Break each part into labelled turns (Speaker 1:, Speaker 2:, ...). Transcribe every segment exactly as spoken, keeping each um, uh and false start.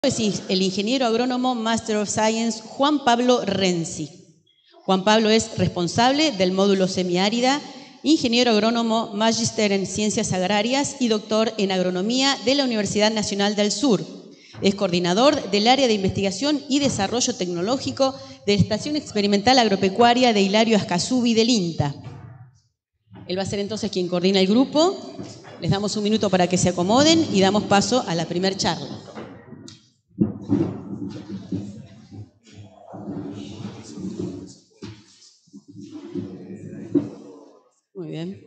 Speaker 1: es el ingeniero agrónomo Master of Science Juan Pablo Renzi. Juan Pablo es responsable del módulo semiárida, ingeniero agrónomo Magister en Ciencias Agrarias y doctor en Agronomía de la Universidad Nacional del Sur. Es coordinador del área de investigación y desarrollo tecnológico de la Estación Experimental Agropecuaria de Hilario Ascasubi del INTA. Él va a ser entonces quien coordina el grupo. Les damos un minuto para que se acomoden y damos paso a la primera charla. Muy bien.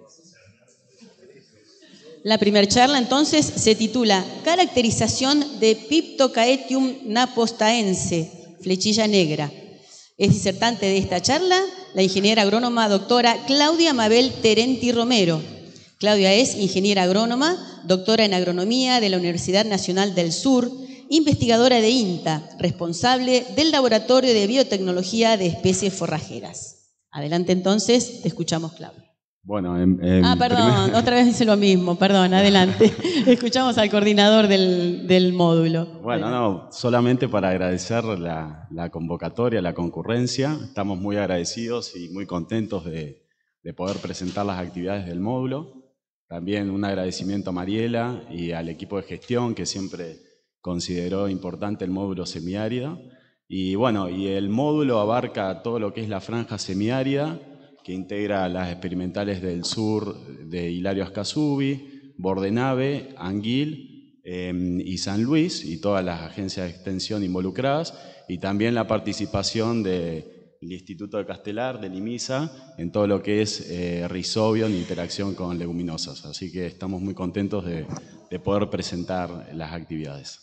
Speaker 1: La primera charla entonces se titula Caracterización de Piptocaetium napostaense, flechilla negra. Es disertante de esta charla la ingeniera agrónoma doctora Claudia Mabel Terenti Romero. Claudia es ingeniera agrónoma, doctora en agronomía de la Universidad Nacional del Sur, investigadora de INTA, responsable del Laboratorio de Biotecnología de Especies Forrajeras. Adelante entonces, te escuchamos, Claudia.
Speaker 2: Bueno, en, en
Speaker 1: ah, perdón, primer... otra vez dice lo mismo, perdón, adelante. Escuchamos al coordinador del, del módulo.
Speaker 2: Bueno, no, solamente para agradecer la, la convocatoria, la concurrencia. Estamos muy agradecidos y muy contentos de, de poder presentar las actividades del módulo. También un agradecimiento a Mariela y al equipo de gestión que siempre consideró importante el módulo semiárida. Y bueno, y el módulo abarca todo lo que es la franja semiárida, que integra las experimentales del sur de Hilario Ascasubi, Bordenave, Anguil eh, y San Luis, y todas las agencias de extensión involucradas, y también la participación del Instituto de Castelar, del IMISA, en todo lo que es eh, Rhizobium e interacción con leguminosas. Así que estamos muy contentos de, de poder presentar las actividades.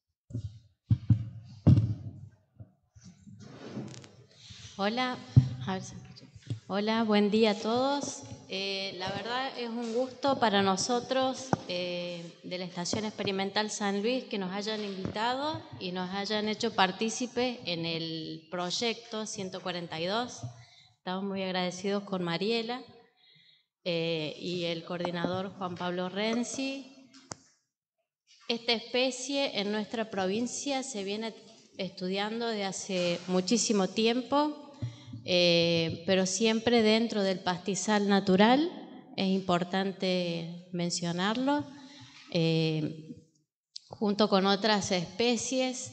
Speaker 3: Hola, a ver si... Hola, buen día a todos. Eh, la verdad es un gusto para nosotros eh, de la Estación Experimental San Luis que nos hayan invitado y nos hayan hecho partícipe en el proyecto ciento cuarenta y dos. Estamos muy agradecidos con Mariela eh, y el coordinador Juan Pablo Renzi. Esta especie en nuestra provincia se viene estudiando desde hace muchísimo tiempo. Eh, pero siempre dentro del pastizal natural, es importante mencionarlo, eh, junto con otras especies.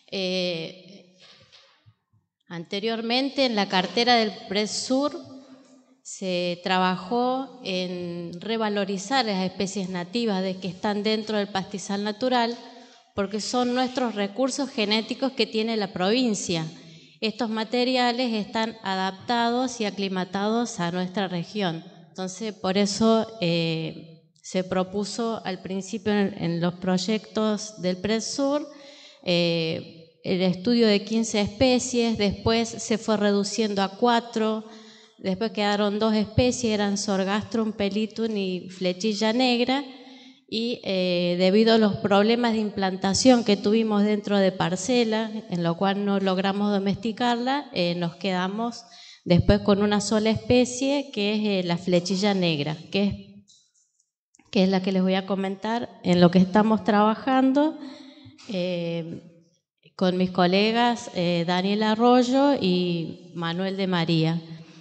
Speaker 3: Eh, anteriormente en la cartera del PRESUR se trabajó en revalorizar las especies nativas de que están dentro del pastizal natural, porque son nuestros recursos genéticos que tiene la provincia. Estos materiales están adaptados y aclimatados a nuestra región. Entonces, por eso eh, se propuso al principio en, en los proyectos del PRESUR eh, el estudio de quince especies, después se fue reduciendo a cuatro, después quedaron dos especies, eran Sorghastrum pellitum y flechilla negra, y eh, debido a los problemas de implantación que tuvimos dentro de parcela, en lo cual no logramos domesticarla, eh, nos quedamos después con una sola especie, que es eh, la flechilla negra, que es, que es la que les voy a comentar en lo que estamos trabajando eh, con mis colegas eh, Daniel Arroyo y Manuel de María.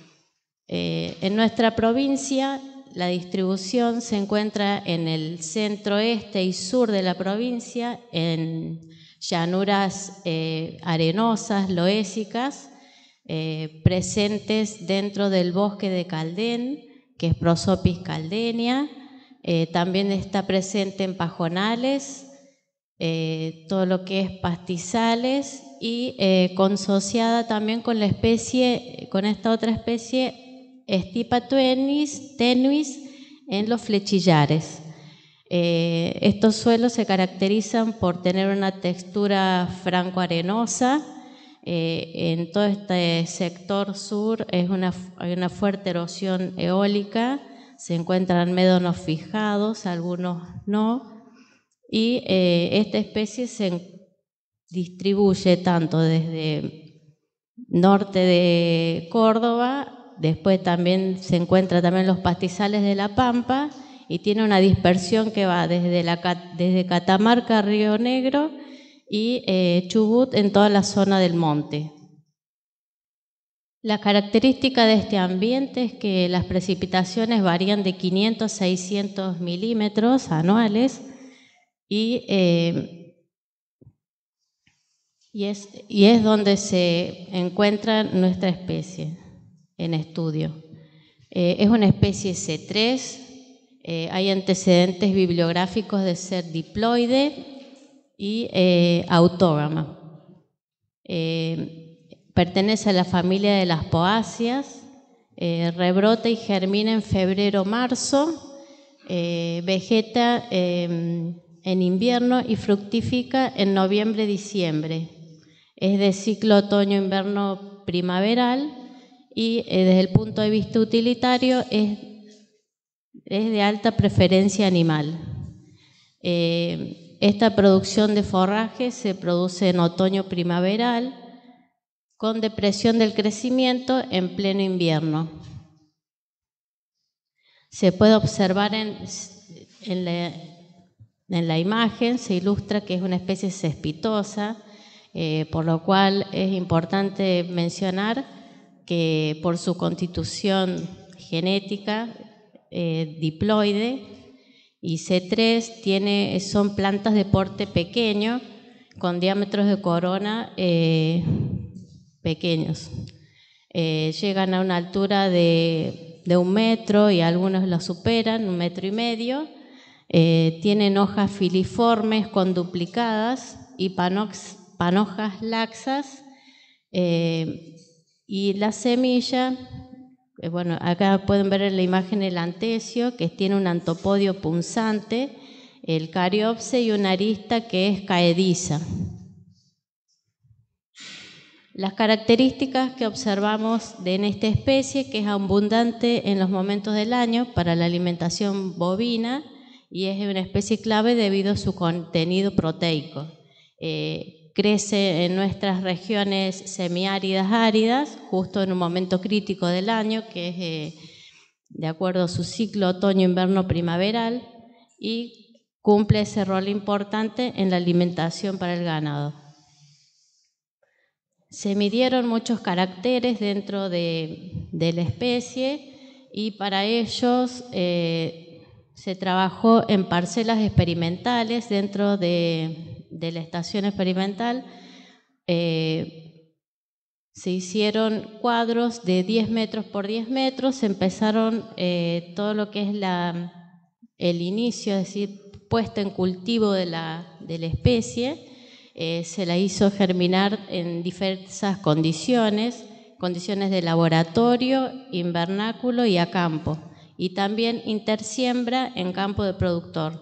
Speaker 3: Eh, en nuestra provincia, la distribución se encuentra en el centro, este y sur de la provincia, en llanuras eh, arenosas, loésicas, eh, presentes dentro del bosque de Caldén, que es Prosopis caldenia. Eh, también está presente en pajonales, eh, todo lo que es pastizales, y eh, consociada también con la especie, con esta otra especie, Stipa tenuis, tenuis en los flechillares. Eh, estos suelos se caracterizan por tener una textura franco-arenosa. Eh, en todo este sector sur es una, hay una fuerte erosión eólica, se encuentran médanos fijados, algunos no, y eh, esta especie se distribuye tanto desde norte de Córdoba. Después también se encuentra también los pastizales de La Pampa y tiene una dispersión que va desde, la, desde Catamarca a Río Negro y eh, Chubut en toda la zona del monte. La característica de este ambiente es que las precipitaciones varían de quinientos a seiscientos milímetros anuales y, eh, y, es, y es donde se encuentra nuestra especie en estudio. Eh, es una especie C tres, eh, hay antecedentes bibliográficos de ser diploide y eh, autógama. Eh, pertenece a la familia de las poáceas, eh, rebrota y germina en febrero-marzo, eh, vegeta eh, en invierno y fructifica en noviembre-diciembre. Es de ciclo otoño-invierno primaveral y eh, desde el punto de vista utilitario es, es de alta preferencia animal. Eh, esta producción de forraje se produce en otoño primaveral con depresión del crecimiento en pleno invierno. Se puede observar en, en, la, en la imagen, se ilustra que es una especie cespitosa, eh, por lo cual es importante mencionar que por su constitución genética eh, diploide y C tres tiene, son plantas de porte pequeño con diámetros de corona eh, pequeños. Eh, llegan a una altura de, de un metro y algunos lo superan, un metro y medio. Eh, tienen hojas filiformes con duplicadas y panox, panojas laxas. Eh, y la semilla, eh, bueno, acá pueden ver en la imagen el antecio, que tiene un antopodio punzante, el cariopse y una arista que es caediza. Las características que observamos de, en esta especie, que es abundante en los momentos del año para la alimentación bovina y es una especie clave debido a su contenido proteico. Eh, crece en nuestras regiones semiáridas áridas, justo en un momento crítico del año, que es eh, de acuerdo a su ciclo otoño-invierno primaveral, y cumple ese rol importante en la alimentación para el ganado. Se midieron muchos caracteres dentro de, de la especie y para ellos eh, se trabajó en parcelas experimentales dentro de, de la estación experimental. Eh, se hicieron cuadros de diez metros por diez metros, se empezaron eh, todo lo que es la, el inicio, es decir, puesta en cultivo de la, de la especie. Eh, se la hizo germinar en diversas condiciones, condiciones de laboratorio, invernáculo y a campo, y también intersiembra en campo de productor.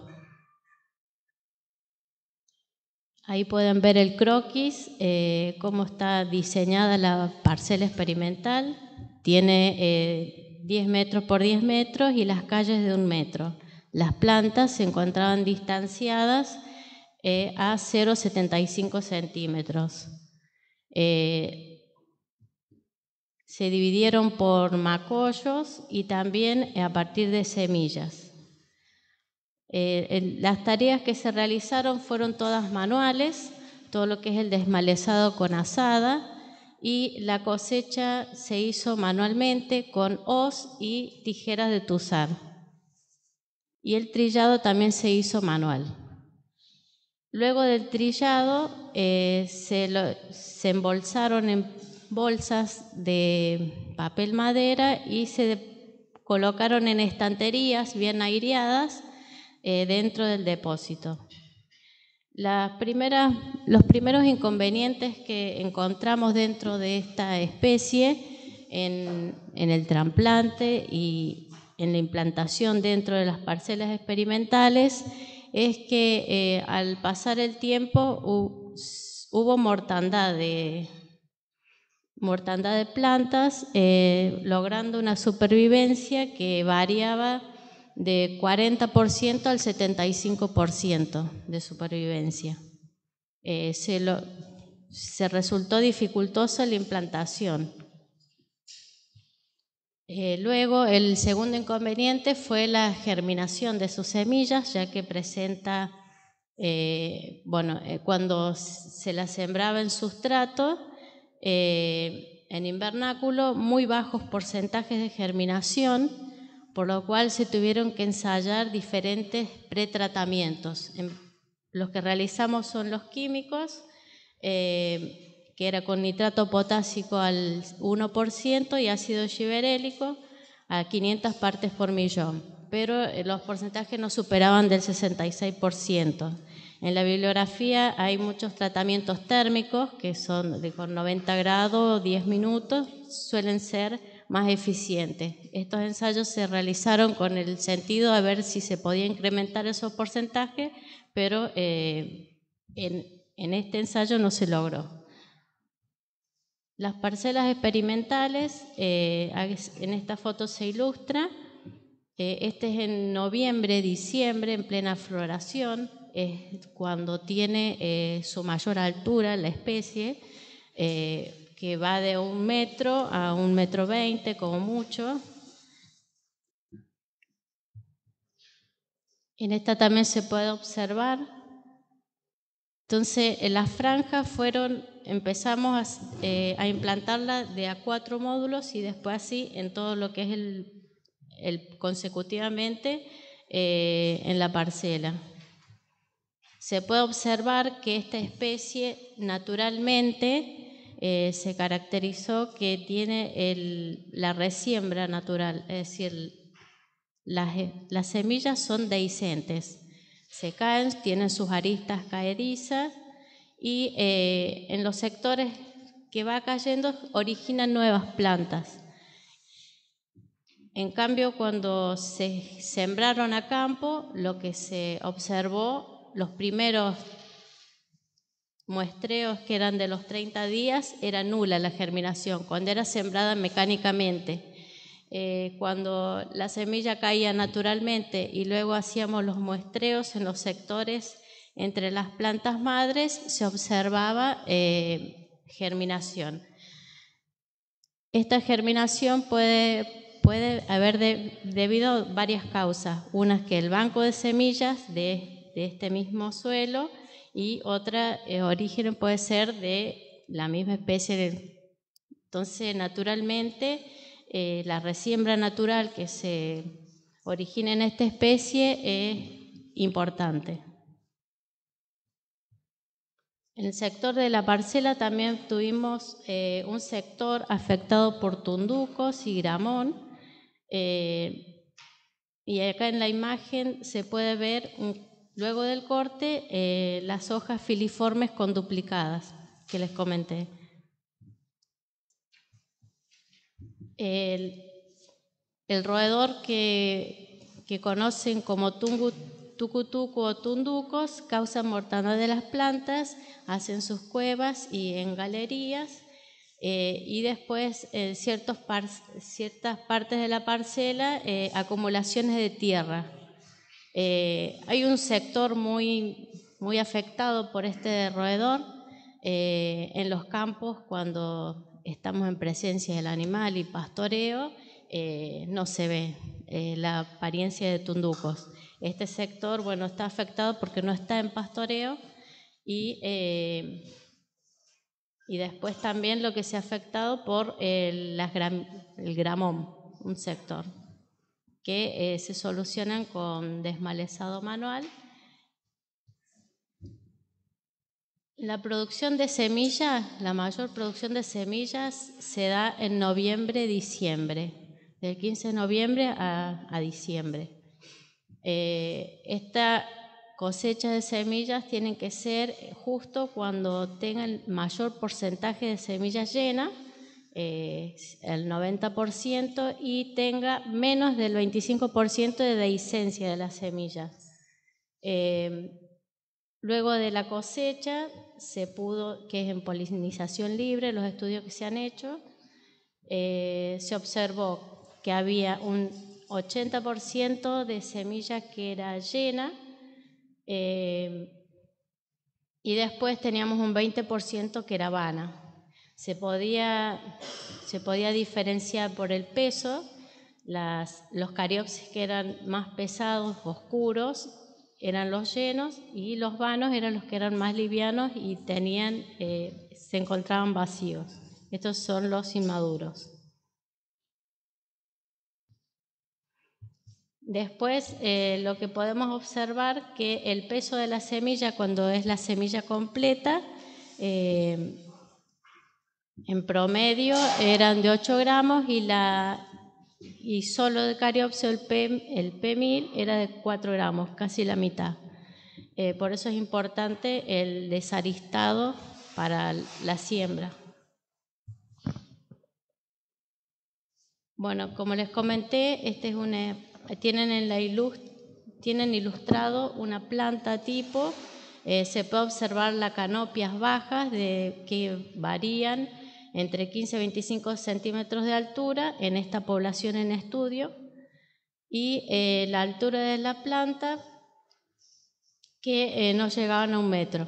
Speaker 3: Ahí pueden ver el croquis, eh, cómo está diseñada la parcela experimental. Tiene eh, diez metros por diez metros y las calles de un metro. Las plantas se encontraban distanciadas Eh, a cero coma setenta y cinco centímetros. Eh, se dividieron por macollos y también a partir de semillas. Eh, en, las tareas que se realizaron fueron todas manuales, todo lo que es el desmalezado con azada, y la cosecha se hizo manualmente con hoz y tijeras de tuzar. Y el trillado también se hizo manual. Luego del trillado eh, se, lo, se embolsaron en bolsas de papel madera y se de, colocaron en estanterías bien aireadas eh, dentro del depósito. Las primeras, los primeros inconvenientes que encontramos dentro de esta especie en, en el trasplante y en la implantación dentro de las parcelas experimentales es que eh, al pasar el tiempo hu, hubo mortandad de, mortandad de plantas, eh, logrando una supervivencia que variaba de cuarenta por ciento al setenta y cinco por ciento de supervivencia. Eh, se, lo, se resultó dificultosa la implantación. Eh, luego, el segundo inconveniente fue la germinación de sus semillas, ya que presenta Eh, bueno, eh, cuando se la sembraba en sustrato, eh, en invernáculo, muy bajos porcentajes de germinación, por lo cual se tuvieron que ensayar diferentes pretratamientos. Los que realizamos son los químicos, eh, que era con nitrato potásico al uno por ciento y ácido giberélico a quinientas partes por millón, pero los porcentajes no superaban del sesenta y seis por ciento. En la bibliografía hay muchos tratamientos térmicos que son de con noventa grados, diez minutos, suelen ser más eficientes. Estos ensayos se realizaron con el sentido de ver si se podía incrementar esos porcentajes, pero eh, en, en este ensayo no se logró. Las parcelas experimentales, eh, en esta foto se ilustra. Eh, este es en noviembre, diciembre, en plena floración, es cuando tiene eh, su mayor altura la especie, eh, que va de un metro a un metro veinte como mucho. En esta también se puede observar. Entonces, en las franjas fueron, empezamos a, eh, a implantarla de a cuatro módulos y después así en todo lo que es el, el consecutivamente eh, en la parcela. Se puede observar que esta especie naturalmente eh, se caracterizó que tiene el, la resiembra natural, es decir, las, las semillas son dehiscentes. Se caen, tienen sus aristas caedizas y eh, en los sectores que va cayendo originan nuevas plantas. En cambio, cuando se sembraron a campo, lo que se observó, los primeros muestreos que eran de los treinta días, era nula la germinación, cuando era sembrada mecánicamente. Eh, cuando la semilla caía naturalmente y luego hacíamos los muestreos en los sectores entre las plantas madres, se observaba eh, germinación. Esta germinación puede, puede haber de, debido a varias causas. Una es que el banco de semillas de, de este mismo suelo y otra eh, origen puede ser de la misma especie. De, entonces, naturalmente, Eh, la resiembra natural que se origina en esta especie es importante. En el sector de la parcela también tuvimos eh, un sector afectado por tunducos y gramón, eh, y acá en la imagen se puede ver, un, luego del corte, eh, las hojas filiformes con duplicadas que les comenté. El, El roedor que, que conocen como tungu, tucutucu o tunducos causa mortandad de las plantas, hacen sus cuevas y en galerías eh, y después en ciertos par, ciertas partes de la parcela eh, acumulaciones de tierra. Eh, hay un sector muy, muy afectado por este roedor eh, en los campos cuando estamos en presencia del animal y pastoreo. Eh, no se ve eh, la apariencia de tunducos. Este sector, bueno, está afectado porque no está en pastoreo y, eh, y después también lo que se ha afectado por el, las gram, el gramón, un sector, que eh, se solucionan con desmalezado manual. La producción de semillas, la mayor producción de semillas se da en noviembre, diciembre. Del quince de noviembre a, a diciembre. Eh, esta cosecha de semillas tiene que ser justo cuando tenga el mayor porcentaje de semillas llenas, eh, el noventa por ciento, y tenga menos del veinticinco por ciento de dehiscencia de las semillas. Eh, luego de la cosecha, se pudo, que es en polinización libre, los estudios que se han hecho, eh, se observó que había un ochenta por ciento de semilla que era llena eh, y después teníamos un veinte por ciento que era vana. Se podía, se podía diferenciar por el peso, las, los cariopsis que eran más pesados, oscuros, eran los llenos y los vanos eran los que eran más livianos y tenían, eh, se encontraban vacíos. Estos son los inmaduros. Después, eh, lo que podemos observar que el peso de la semilla, cuando es la semilla completa, eh, en promedio eran de ocho gramos y, la, y solo de cariopsis el P, el P mil era de cuatro gramos, casi la mitad. Eh, por eso es importante el desaristado para la siembra. Bueno, como les comenté, este es una, tienen, en la ilust, tienen ilustrado una planta tipo. Eh, se puede observar las canopias bajas de, que varían entre quince y veinticinco centímetros de altura en esta población en estudio, y eh, la altura de la planta que eh, no llegaban a un metro.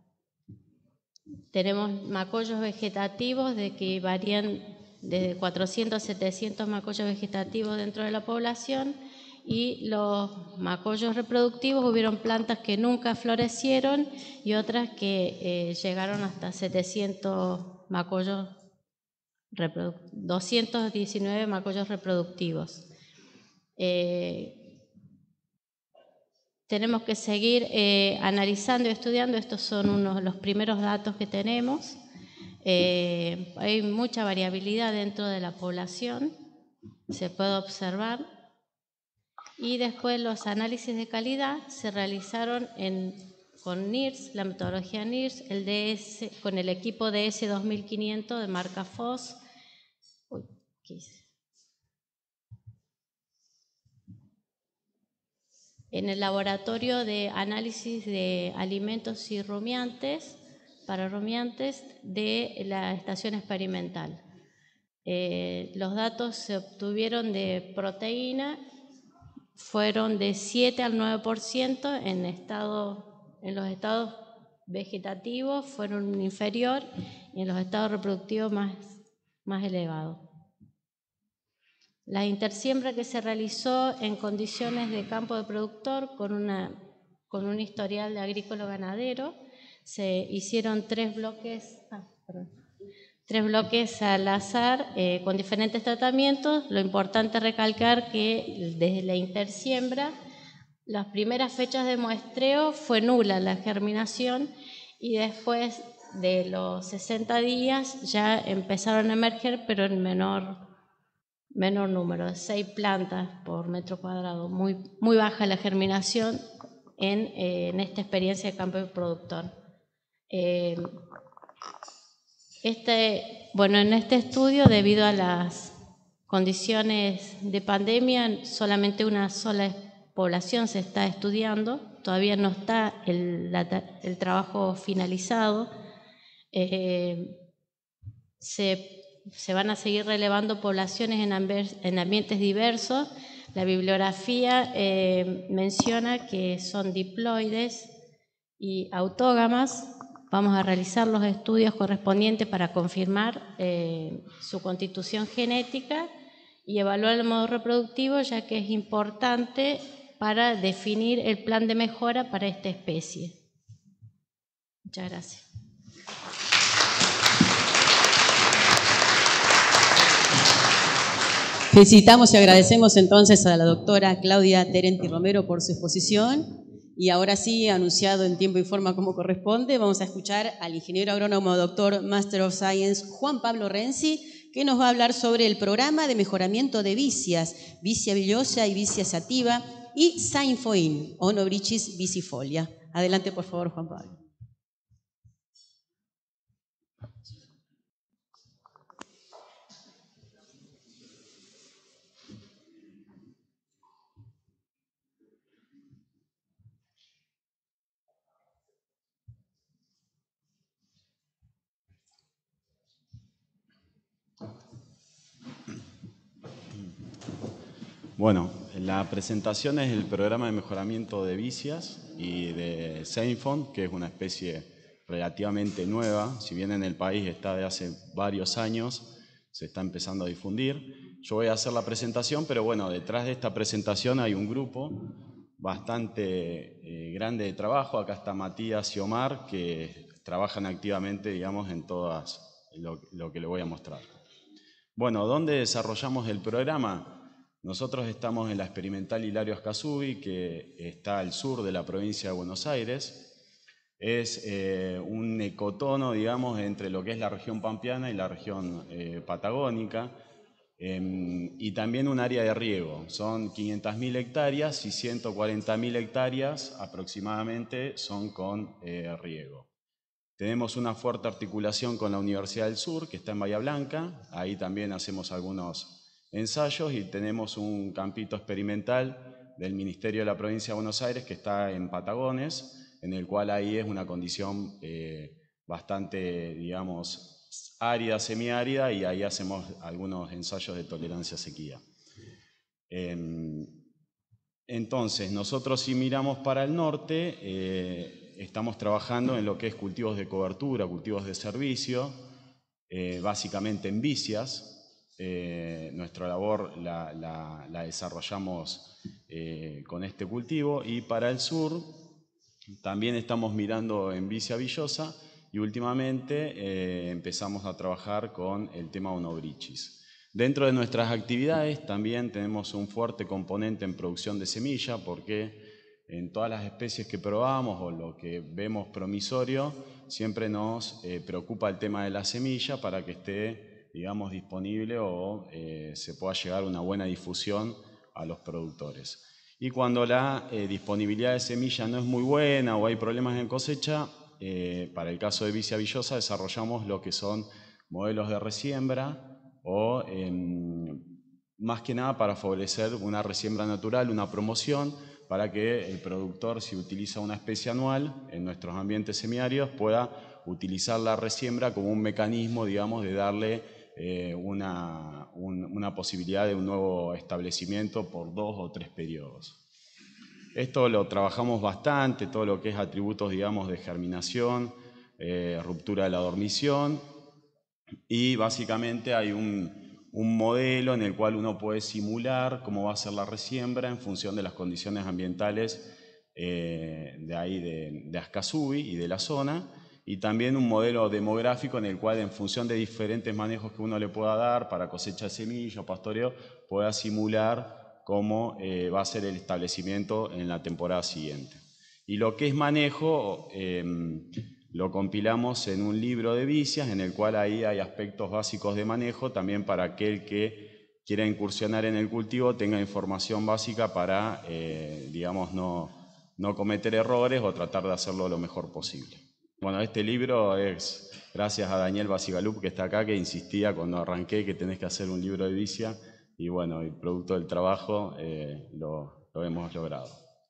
Speaker 3: Tenemos macollos vegetativos de que varían desde cuatrocientos a setecientos macollos vegetativos dentro de la población, y los macollos reproductivos hubieron plantas que nunca florecieron y otras que eh, llegaron hasta setecientos macollos, doscientos diecinueve macollos reproductivos. Eh, Tenemos que seguir eh, analizando y estudiando. Estos son unos de los primeros datos que tenemos. Eh, hay mucha variabilidad dentro de la población, se puede observar. Y después los análisis de calidad se realizaron en, con N I R S, la metodología N I R S, el D S, con el equipo D S dos mil quinientos de marca F O S. Uy, ¿qué hice? En el laboratorio de análisis de alimentos y rumiantes, para rumiantes de la estación experimental. Eh, los datos se obtuvieron de proteína, fueron de siete al nueve por ciento en, estado, en los estados vegetativos fueron inferior y en los estados reproductivos más, más elevados. La intersiembra que se realizó en condiciones de campo de productor con, una, con un historial de agrícola ganadero, se hicieron tres bloques, ah, perdón, tres bloques al azar eh, con diferentes tratamientos. Lo importante es recalcar que desde la intersiembra, las primeras fechas de muestreo fue nula la germinación y después de los sesenta días ya empezaron a emerger, pero en menor menor número, de seis plantas por metro cuadrado, muy, muy baja la germinación en, eh, en esta experiencia de campo de productor. Eh, este, bueno, en este estudio, debido a las condiciones de pandemia, solamente una sola población se está estudiando, todavía no está el, la, el trabajo finalizado. Eh, se Se van a seguir relevando poblaciones en, en ambientes diversos. La bibliografía eh, menciona que son diploides y autógamas. Vamos a realizar los estudios correspondientes para confirmar eh, su constitución genética y evaluar el modo reproductivo, ya que es importante para definir el plan de mejora para esta especie. Muchas gracias.
Speaker 1: Felicitamos y agradecemos entonces a la doctora Claudia Terenti Romero por su exposición. Y ahora sí, anunciado en tiempo y forma como corresponde, vamos a escuchar al ingeniero agrónomo doctor Master of Science Juan Pablo Renzi, que nos va a hablar sobre el programa de mejoramiento de vicias, vicia villosa y vicia sativa, y Sainfoin, Onobrichis vicifolia. Adelante, por favor, Juan Pablo.
Speaker 2: Bueno, la presentación es el programa de mejoramiento de vicias y de Sainfoin, que es una especie relativamente nueva. Si bien en el país está de hace varios años, se está empezando a difundir. Yo voy a hacer la presentación, pero bueno, detrás de esta presentación hay un grupo bastante eh, grande de trabajo. Acá está Matías y Omar, que trabajan activamente, digamos, en todas lo, lo que le voy a mostrar. Bueno, ¿dónde desarrollamos el programa? Nosotros estamos en la Experimental Hilario Ascasubi, que está al sur de la provincia de Buenos Aires. Es eh, un ecotono, digamos, entre lo que es la región pampeana y la región eh, patagónica, eh, y también un área de riego. Son quinientas mil hectáreas y ciento cuarenta mil hectáreas aproximadamente son con eh, riego. Tenemos una fuerte articulación con la Universidad del Sur, que está en Bahía Blanca. Ahí también hacemos algunos ensayos y tenemos un campito experimental del Ministerio de la Provincia de Buenos Aires que está en Patagones, en el cual ahí es una condición eh, bastante, digamos, árida, semiárida, y ahí hacemos algunos ensayos de tolerancia a sequía. Eh, entonces, nosotros si miramos para el norte, eh, estamos trabajando en lo que es cultivos de cobertura, cultivos de servicio, eh, básicamente en vicias. Eh, nuestra labor la, la, la desarrollamos eh, con este cultivo, y para el sur también estamos mirando en vicia villosa, y últimamente eh, empezamos a trabajar con el tema Onobrichis. Dentro de nuestras actividades también tenemos un fuerte componente en producción de semilla, porque en todas las especies que probamos o lo que vemos promisorio, siempre nos eh, preocupa el tema de la semilla para que esté, digamos, disponible o eh, se pueda llegar a una buena difusión a los productores. Y cuando la eh, disponibilidad de semilla no es muy buena o hay problemas en cosecha, eh, para el caso de vicia villosa desarrollamos lo que son modelos de resiembra, o eh, más que nada para favorecer una resiembra natural, una promoción, para que el productor, si utiliza una especie anual en nuestros ambientes semiáridos, pueda utilizar la resiembra como un mecanismo, digamos, de darle eh, una, un, una posibilidad de un nuevo establecimiento por dos o tres periodos. Esto lo trabajamos bastante, todo lo que es atributos, digamos, de germinación, eh, ruptura de la dormición, y básicamente hay un, un modelo en el cual uno puede simular cómo va a ser la resiembra en función de las condiciones ambientales eh, de ahí de, de Ascasubi y de la zona, y también un modelo demográfico en el cual, en función de diferentes manejos que uno le pueda dar para cosecha de semilla o pastoreo, pueda simular cómo eh, va a ser el establecimiento en la temporada siguiente. Y lo que es manejo eh, lo compilamos en un libro de vicias, en el cual ahí hay aspectos básicos de manejo, también para aquel que quiera incursionar en el cultivo tenga información básica para, eh, digamos, no, no cometer errores o tratar de hacerlo lo mejor posible. Bueno, este libro es gracias a Daniel Basigalup, que está acá, que insistía cuando arranqué que tenés que hacer un libro de vicia, y bueno, el producto del trabajo eh, lo, lo hemos logrado.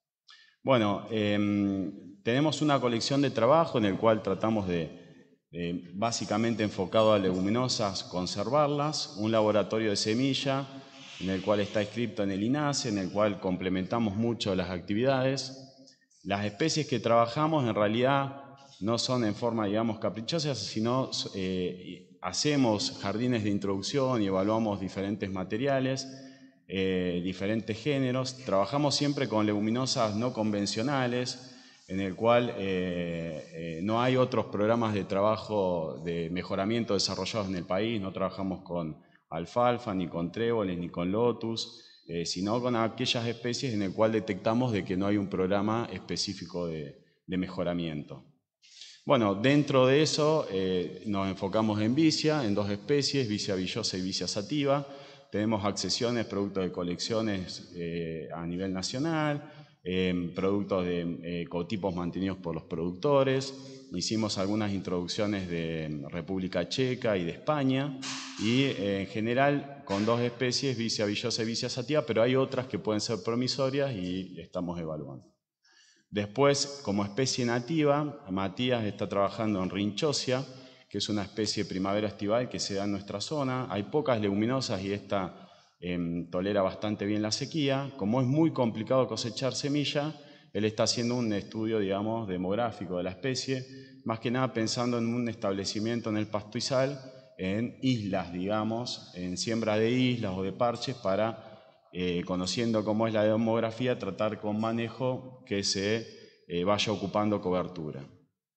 Speaker 2: Bueno, eh, tenemos una colección de trabajo en el cual tratamos de, de, básicamente enfocado a leguminosas, conservarlas, un laboratorio de semilla en el cual está inscrito en el INASE, en el cual complementamos mucho las actividades. Las especies que trabajamos en realidad no son en forma, digamos, caprichosa, sino eh, hacemos jardines de introducción y evaluamos diferentes materiales, eh, diferentes géneros. Trabajamos siempre con leguminosas no convencionales, en el cual eh, eh, no hay otros programas de trabajo de mejoramiento desarrollados en el país. No trabajamos con alfalfa, ni con tréboles, ni con lotus, eh, sino con aquellas especies en el cual detectamos de que no hay un programa específico de, de mejoramiento. Bueno, dentro de eso eh, nos enfocamos en vicia, en dos especies, vicia villosa y vicia sativa. Tenemos accesiones, productos de colecciones eh, a nivel nacional, eh, productos de eh, ecotipos mantenidos por los productores. Hicimos algunas introducciones de República Checa y de España, y eh, en general con dos especies, vicia villosa y vicia sativa, pero hay otras que pueden ser promisorias y estamos evaluando. Después, como especie nativa, Matías está trabajando en Rinchosia, que es una especie primavera estival que se da en nuestra zona. Hay pocas leguminosas y esta eh, tolera bastante bien la sequía. Como es muy complicado cosechar semilla, él está haciendo un estudio, digamos, demográfico de la especie, más que nada pensando en un establecimiento en el pastizal, en islas, digamos, en siembra de islas o de parches para eh, conociendo cómo es la demografía, tratar con manejo que se eh, vaya ocupando cobertura.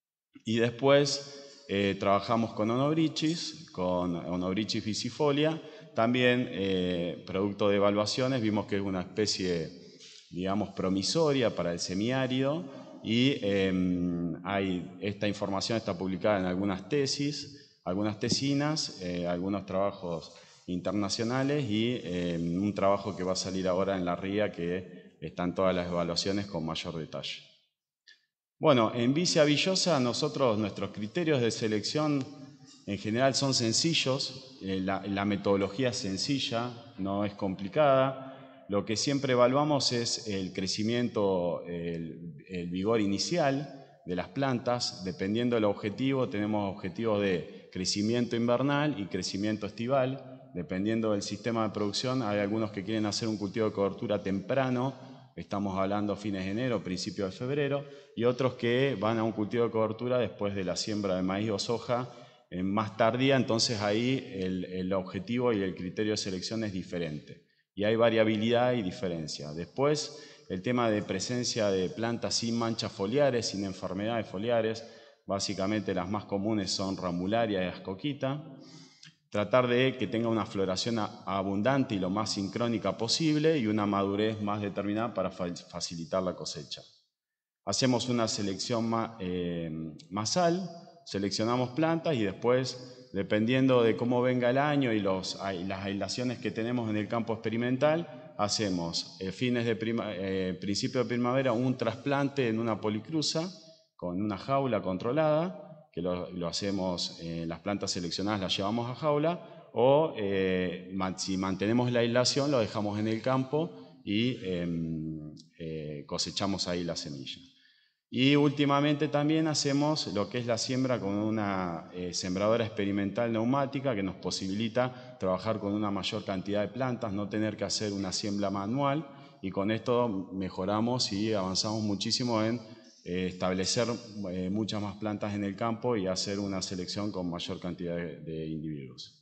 Speaker 2: Y después eh, trabajamos con Onobrichis, con Onobrichis vicifolia, también eh, producto de evaluaciones, vimos que es una especie, digamos, promisoria para el semiárido y eh, hay, esta información está publicada en algunas tesis, algunas tesinas, eh, algunos trabajos internacionales y eh, un trabajo que va a salir ahora en la R I A que están todas las evaluaciones con mayor detalle. Bueno, en Vicia villosa nosotros, nuestros criterios de selección en general son sencillos, eh, la, la metodología es sencilla, no es complicada. Lo que siempre evaluamos es el crecimiento, el, el vigor inicial de las plantas. Dependiendo del objetivo, tenemos objetivos de crecimiento invernal y crecimiento estival. Dependiendo del sistema de producción, hay algunos que quieren hacer un cultivo de cobertura temprano, estamos hablando fines de enero, principios de febrero, y otros que van a un cultivo de cobertura después de la siembra de maíz o soja eh, más tardía, entonces ahí el, el objetivo y el criterio de selección es diferente. Y hay variabilidad y diferencia. Después, el tema de presencia de plantas sin manchas foliares, sin enfermedades foliares, básicamente las más comunes son ramularia y ascoquita. Tratar de que tenga una floración abundante y lo más sincrónica posible y una madurez más determinada para facilitar la cosecha. Hacemos una selección eh, masal, seleccionamos plantas y después, dependiendo de cómo venga el año y los, las aislaciones que tenemos en el campo experimental, hacemos eh, fines de prima, eh, principio de primavera un trasplante en una policruza con una jaula controlada, que lo, lo hacemos, eh, las plantas seleccionadas las llevamos a jaula, o eh, si mantenemos la aislación lo dejamos en el campo y eh, eh, cosechamos ahí la semilla. Y últimamente también hacemos lo que es la siembra con una eh, sembradora experimental neumática que nos posibilita trabajar con una mayor cantidad de plantas, no tener que hacer una siembra manual, y con esto mejoramos y avanzamos muchísimo en eh, establecer eh, muchas más plantas en el campo y hacer una selección con mayor cantidad de, de individuos.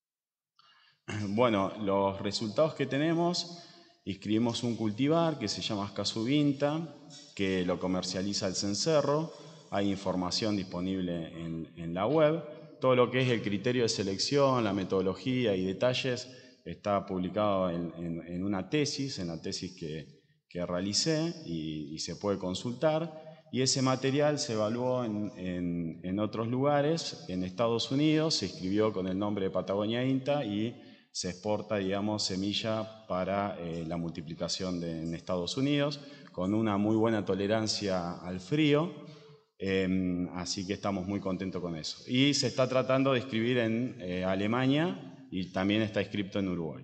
Speaker 2: Bueno, los resultados que tenemos: inscribimos un cultivar que se llama Ascasuvinta, que lo comercializa el Cencerro. Hay información disponible en, en la web. Todo lo que es el criterio de selección, la metodología y detalles está publicado en, en, en una tesis, en la tesis que, que realicé y, y se puede consultar. Y ese material se evaluó en, en, en otros lugares, en Estados Unidos, se inscribió con el nombre de Patagonia INTA y se exporta, digamos, semilla para eh, la multiplicación de, en Estados Unidos, con una muy buena tolerancia al frío, eh, así que estamos muy contentos con eso. Y se está tratando de inscribir en eh, Alemania y también está inscrito en Uruguay.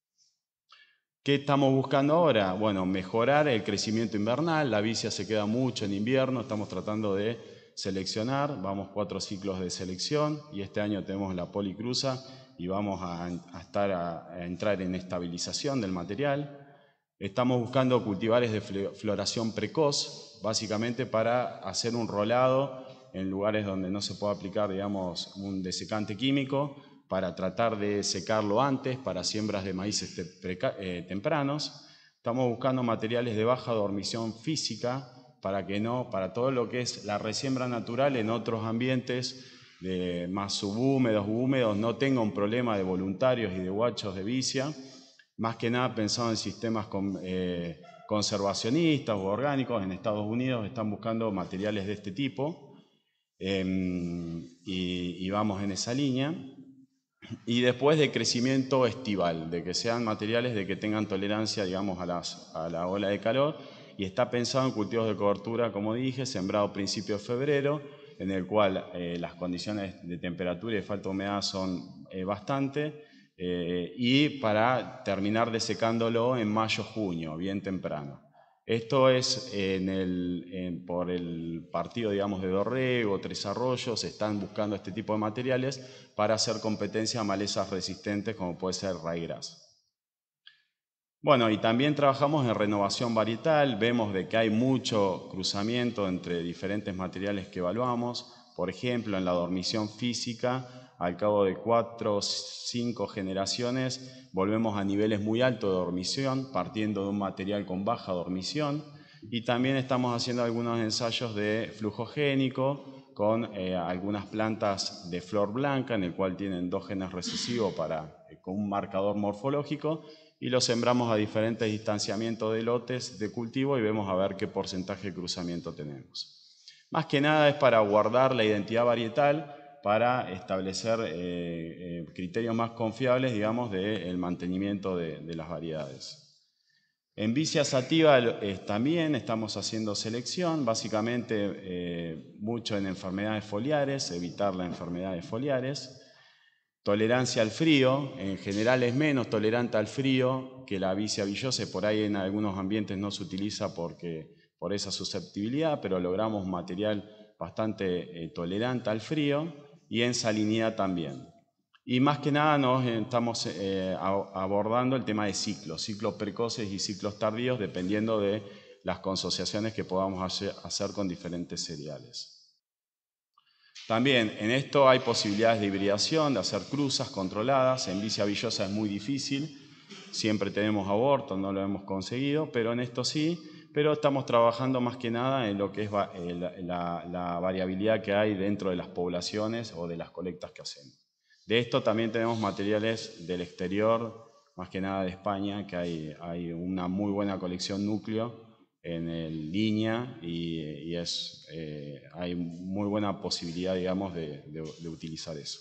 Speaker 2: ¿Qué estamos buscando ahora? Bueno, mejorar el crecimiento invernal. La vicia se queda mucho en invierno, estamos tratando de seleccionar, vamos cuatro ciclos de selección y este año tenemos la policruza y vamos a, a, estar a, a entrar en estabilización del material. Estamos buscando cultivares de floración precoz, básicamente para hacer un rolado en lugares donde no se pueda aplicar, digamos, un desecante químico, para tratar de secarlo antes, para siembras de maíces te, eh, tempranos. Estamos buscando materiales de baja dormición física, para que no, para todo lo que es la resiembra natural en otros ambientes de más subhúmedos, húmedos, no tenga un problema de voluntarios y de guachos de vicia, más que nada pensado en sistemas con, eh, conservacionistas o orgánicos. En Estados Unidos están buscando materiales de este tipo eh, y, y vamos en esa línea. Y después de crecimiento estival, de que sean materiales de que tengan tolerancia, digamos, a, las, a la ola de calor, y está pensado en cultivos de cobertura, como dije, sembrado a principios de febrero, en el cual eh, las condiciones de temperatura y de falta de humedad son eh, bastante, eh, y para terminar desecándolo en mayo-junio, bien temprano. Esto es en el, en, por el partido, digamos, de Dorrego, Tres Arroyos, están buscando este tipo de materiales para hacer competencia a malezas resistentes como puede ser ryegrass. Bueno, y también trabajamos en renovación varietal, vemos de que hay mucho cruzamiento entre diferentes materiales que evaluamos. Por ejemplo, en la dormición física al cabo de cuatro o cinco generaciones volvemos a niveles muy altos de dormición, partiendo de un material con baja dormición, y también estamos haciendo algunos ensayos de flujo génico con eh, algunas plantas de flor blanca, en el cual tienen dos genes recesivos para, eh, con un marcador morfológico, y los sembramos a diferentes distanciamientos de lotes de cultivo y vemos a ver qué porcentaje de cruzamiento tenemos. Más que nada es para guardar la identidad varietal, para establecer eh, eh, criterios más confiables, digamos, del mantenimiento de, de las variedades. En Vicia sativa eh, también estamos haciendo selección, básicamente eh, mucho en enfermedades foliares, evitar las enfermedades foliares. Tolerancia al frío, en general es menos tolerante al frío que la Vicia villosa, por ahí en algunos ambientes no se utiliza porque, por esa susceptibilidad, pero logramos material bastante eh, tolerante al frío, y en salinidad también. Y más que nada nos estamos eh, abordando el tema de ciclos, ciclos precoces y ciclos tardíos, dependiendo de las consociaciones que podamos hacer, hacer con diferentes cereales. También en esto hay posibilidades de hibridación, de hacer cruzas controladas. En Vicia villosa es muy difícil, siempre tenemos abortos, no lo hemos conseguido, pero en esto sí. Pero estamos trabajando más que nada en lo que es la, la, la variabilidad que hay dentro de las poblaciones o de las colectas que hacemos. De esto también tenemos materiales del exterior, más que nada de España, que hay, hay una muy buena colección núcleo en el línea y, y es, eh, hay muy buena posibilidad, digamos, de, de, de utilizar eso.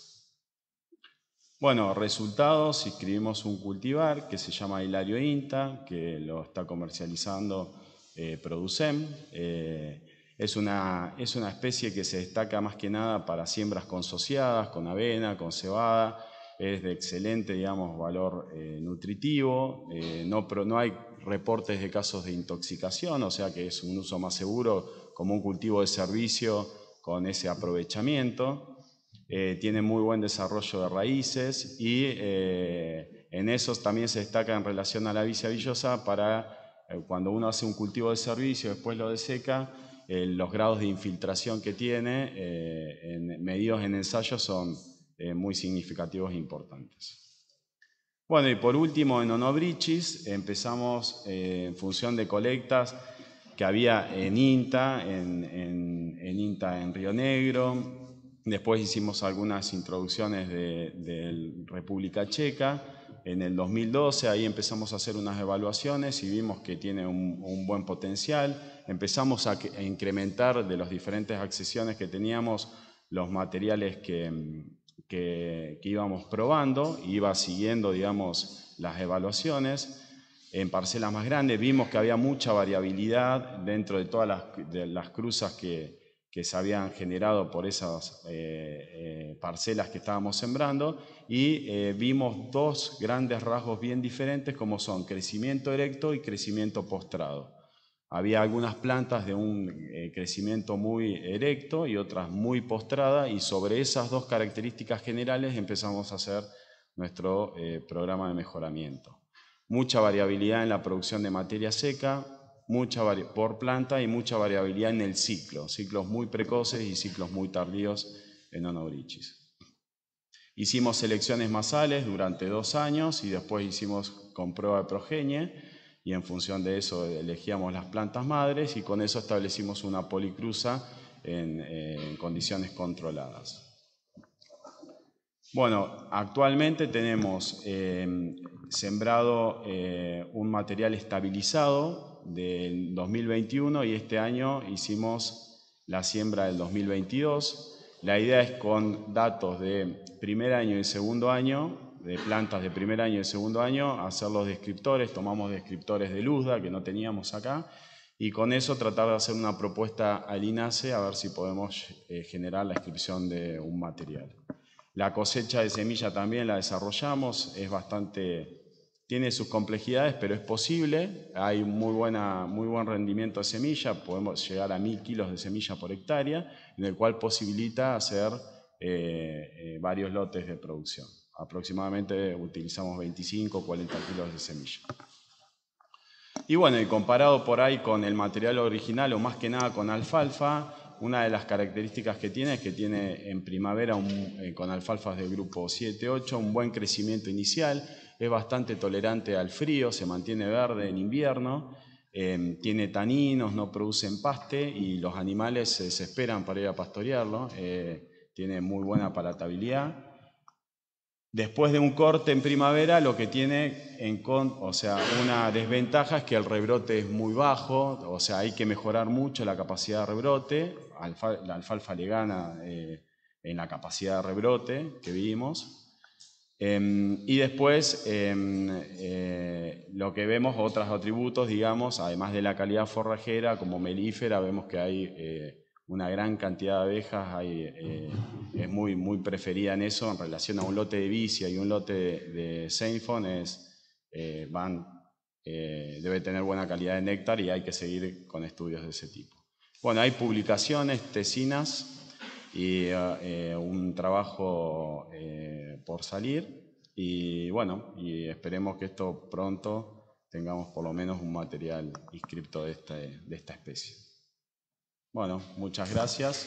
Speaker 2: Bueno, resultados: inscribimos un cultivar que se llama Hilario INTA, que lo está comercializando eh, Producem. Eh, es, una, es una especie que se destaca más que nada para siembras consociadas, con avena, con cebada. Es de excelente, digamos, valor eh, nutritivo. Eh, no, no hay reportes de casos de intoxicación, o sea que es un uso más seguro como un cultivo de servicio con ese aprovechamiento. Eh, tiene muy buen desarrollo de raíces y eh, en eso también se destaca en relación a la Vicia villosa para eh, cuando uno hace un cultivo de servicio y después lo deseca, eh, los grados de infiltración que tiene eh, en, medidos en ensayos son eh, muy significativos e importantes. Bueno, y por último, en Onobrichis empezamos eh, en función de colectas que había en INTA, en, en, en INTA en Río Negro. Después hicimos algunas introducciones de, de República Checa. En el dos mil doce ahí empezamos a hacer unas evaluaciones y vimos que tiene un, un buen potencial. Empezamos a, a incrementar de las diferentes accesiones que teníamos los materiales que... Que, que íbamos probando, iba siguiendo, digamos, las evaluaciones. En parcelas más grandes vimos que había mucha variabilidad dentro de todas las, de las cruzas que, que se habían generado por esas eh, eh, parcelas que estábamos sembrando, y eh, vimos dos grandes rasgos bien diferentes, como son crecimiento erecto y crecimiento postrado. Había algunas plantas de un eh, crecimiento muy erecto y otras muy postrada, y sobre esas dos características generales empezamos a hacer nuestro eh, programa de mejoramiento. Mucha variabilidad en la producción de materia seca, mucha por planta, y mucha variabilidad en el ciclo, ciclos muy precoces y ciclos muy tardíos en Onobrichis. Hicimos selecciones masales durante dos años y después hicimos con prueba de progenie, y en función de eso elegíamos las plantas madres y con eso establecimos una policruza en, eh, en condiciones controladas. Bueno, actualmente tenemos eh, sembrado eh, un material estabilizado del dos mil veintiuno y este año hicimos la siembra del dos mil veintidós. La idea es, con datos de primer año y segundo año, de plantas de primer año y segundo año, hacer los descriptores. Tomamos descriptores de Luzda que no teníamos acá, y con eso tratar de hacer una propuesta al INASE a ver si podemos eh, generar la inscripción de un material. La cosecha de semilla también la desarrollamos, es bastante, tiene sus complejidades, pero es posible. Hay muy, buena, muy buen rendimiento de semilla, podemos llegar a mil kilos de semilla por hectárea, en el cual posibilita hacer eh, eh, varios lotes de producción. Aproximadamente utilizamos veinticinco o cuarenta kilos de semilla. Y bueno, y comparado por ahí con el material original, o más que nada con alfalfa, una de las características que tiene es que tiene en primavera un, eh, con alfalfas del grupo siete ocho un buen crecimiento inicial, es bastante tolerante al frío, se mantiene verde en invierno, eh, tiene taninos, no produce empaste y los animales se desesperan para ir a pastorearlo, eh, tiene muy buena palatabilidad. Después de un corte en primavera, lo que tiene en con, o sea, una desventaja es que el rebrote es muy bajo, o sea, hay que mejorar mucho la capacidad de rebrote. Alfa, la alfalfa le gana eh, en la capacidad de rebrote que vimos. Eh, y después, eh, eh, lo que vemos, otros atributos, digamos, además de la calidad forrajera, como melífera, vemos que hay eh, una gran cantidad de abejas, hay, eh, es muy, muy preferida en eso en relación a un lote de vicia y un lote de, de Seinfon, es, eh, van, eh, debe tener buena calidad de néctar y hay que seguir con estudios de ese tipo. Bueno, hay publicaciones, tesinas y eh, un trabajo eh, por salir y bueno, y esperemos que esto pronto tengamos por lo menos un material inscripto de esta, de esta especie. Bueno, muchas gracias.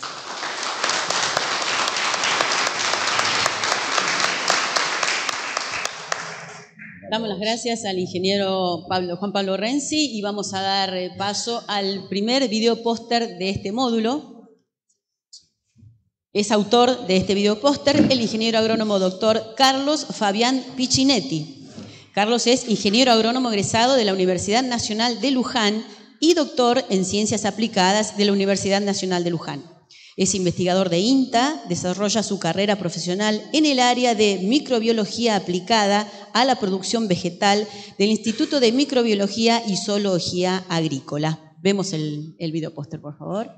Speaker 1: Damos las gracias al ingeniero Pablo, Juan Pablo Renzi y vamos a dar paso al primer video póster de este módulo. Es autor de este video póster el ingeniero agrónomo doctor Carlos Fabián Piccinetti. Carlos es ingeniero agrónomo egresado de la Universidad Nacional de Luján y doctor en Ciencias Aplicadas de la Universidad Nacional de Luján. Es investigador de INTA, desarrolla su carrera profesional en el área de microbiología aplicada a la producción vegetal del Instituto de Microbiología y Zoología Agrícola. Vemos el, el video póster, por favor.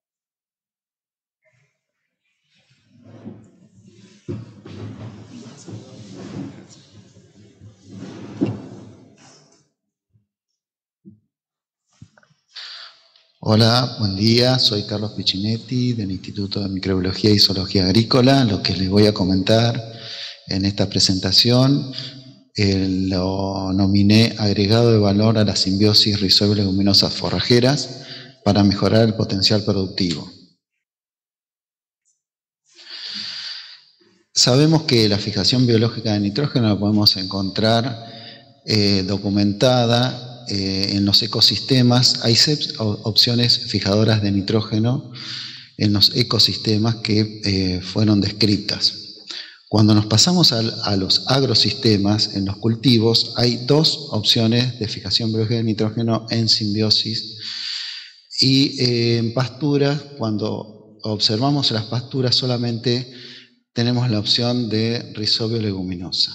Speaker 4: Hola, buen día, soy Carlos Piccinetti del Instituto de Microbiología y Zoología Agrícola. Lo que les voy a comentar en esta presentación eh, lo nominé agregado de valor a la simbiosis rizobio-leguminosas forrajeras para mejorar el potencial productivo. Sabemos que la fijación biológica de nitrógeno la podemos encontrar eh, documentada Eh, en los ecosistemas. Hay opciones fijadoras de nitrógeno en los ecosistemas que eh, fueron descritas. Cuando nos pasamos a, a los agrosistemas, en los cultivos, hay dos opciones de fijación biológica de nitrógeno en simbiosis. Y eh, en pasturas, cuando observamos las pasturas, solamente tenemos la opción de rizobio leguminosa.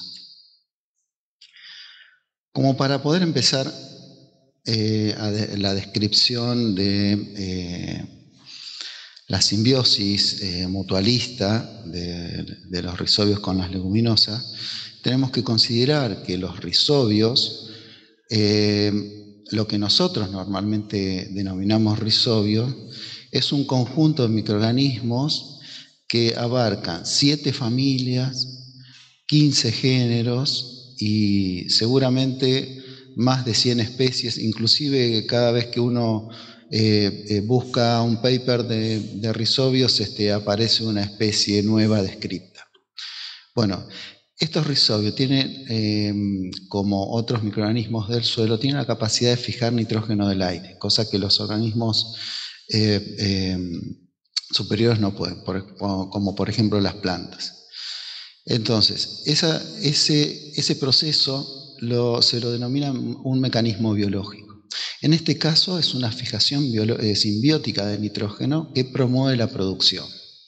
Speaker 4: Como para poder empezar Eh, a de, la descripción de eh, la simbiosis eh, mutualista de, de los rizobios con las leguminosas, tenemos que considerar que los rizobios, eh, lo que nosotros normalmente denominamos rizobio, es un conjunto de microorganismos que abarcan siete familias, quince géneros y seguramente más de cien especies, inclusive cada vez que uno eh, eh, busca un paper de, de rizobios, este, aparece una especie nueva descrita. Bueno, estos rizobios tienen, eh, como otros microorganismos del suelo, tienen la capacidad de fijar nitrógeno del aire, cosa que los organismos eh, eh, superiores no pueden, por, como por ejemplo las plantas. Entonces, esa, ese, ese proceso Lo, se lo denomina un mecanismo biológico. En este caso es una fijación eh, simbiótica de nitrógeno que promueve la producción.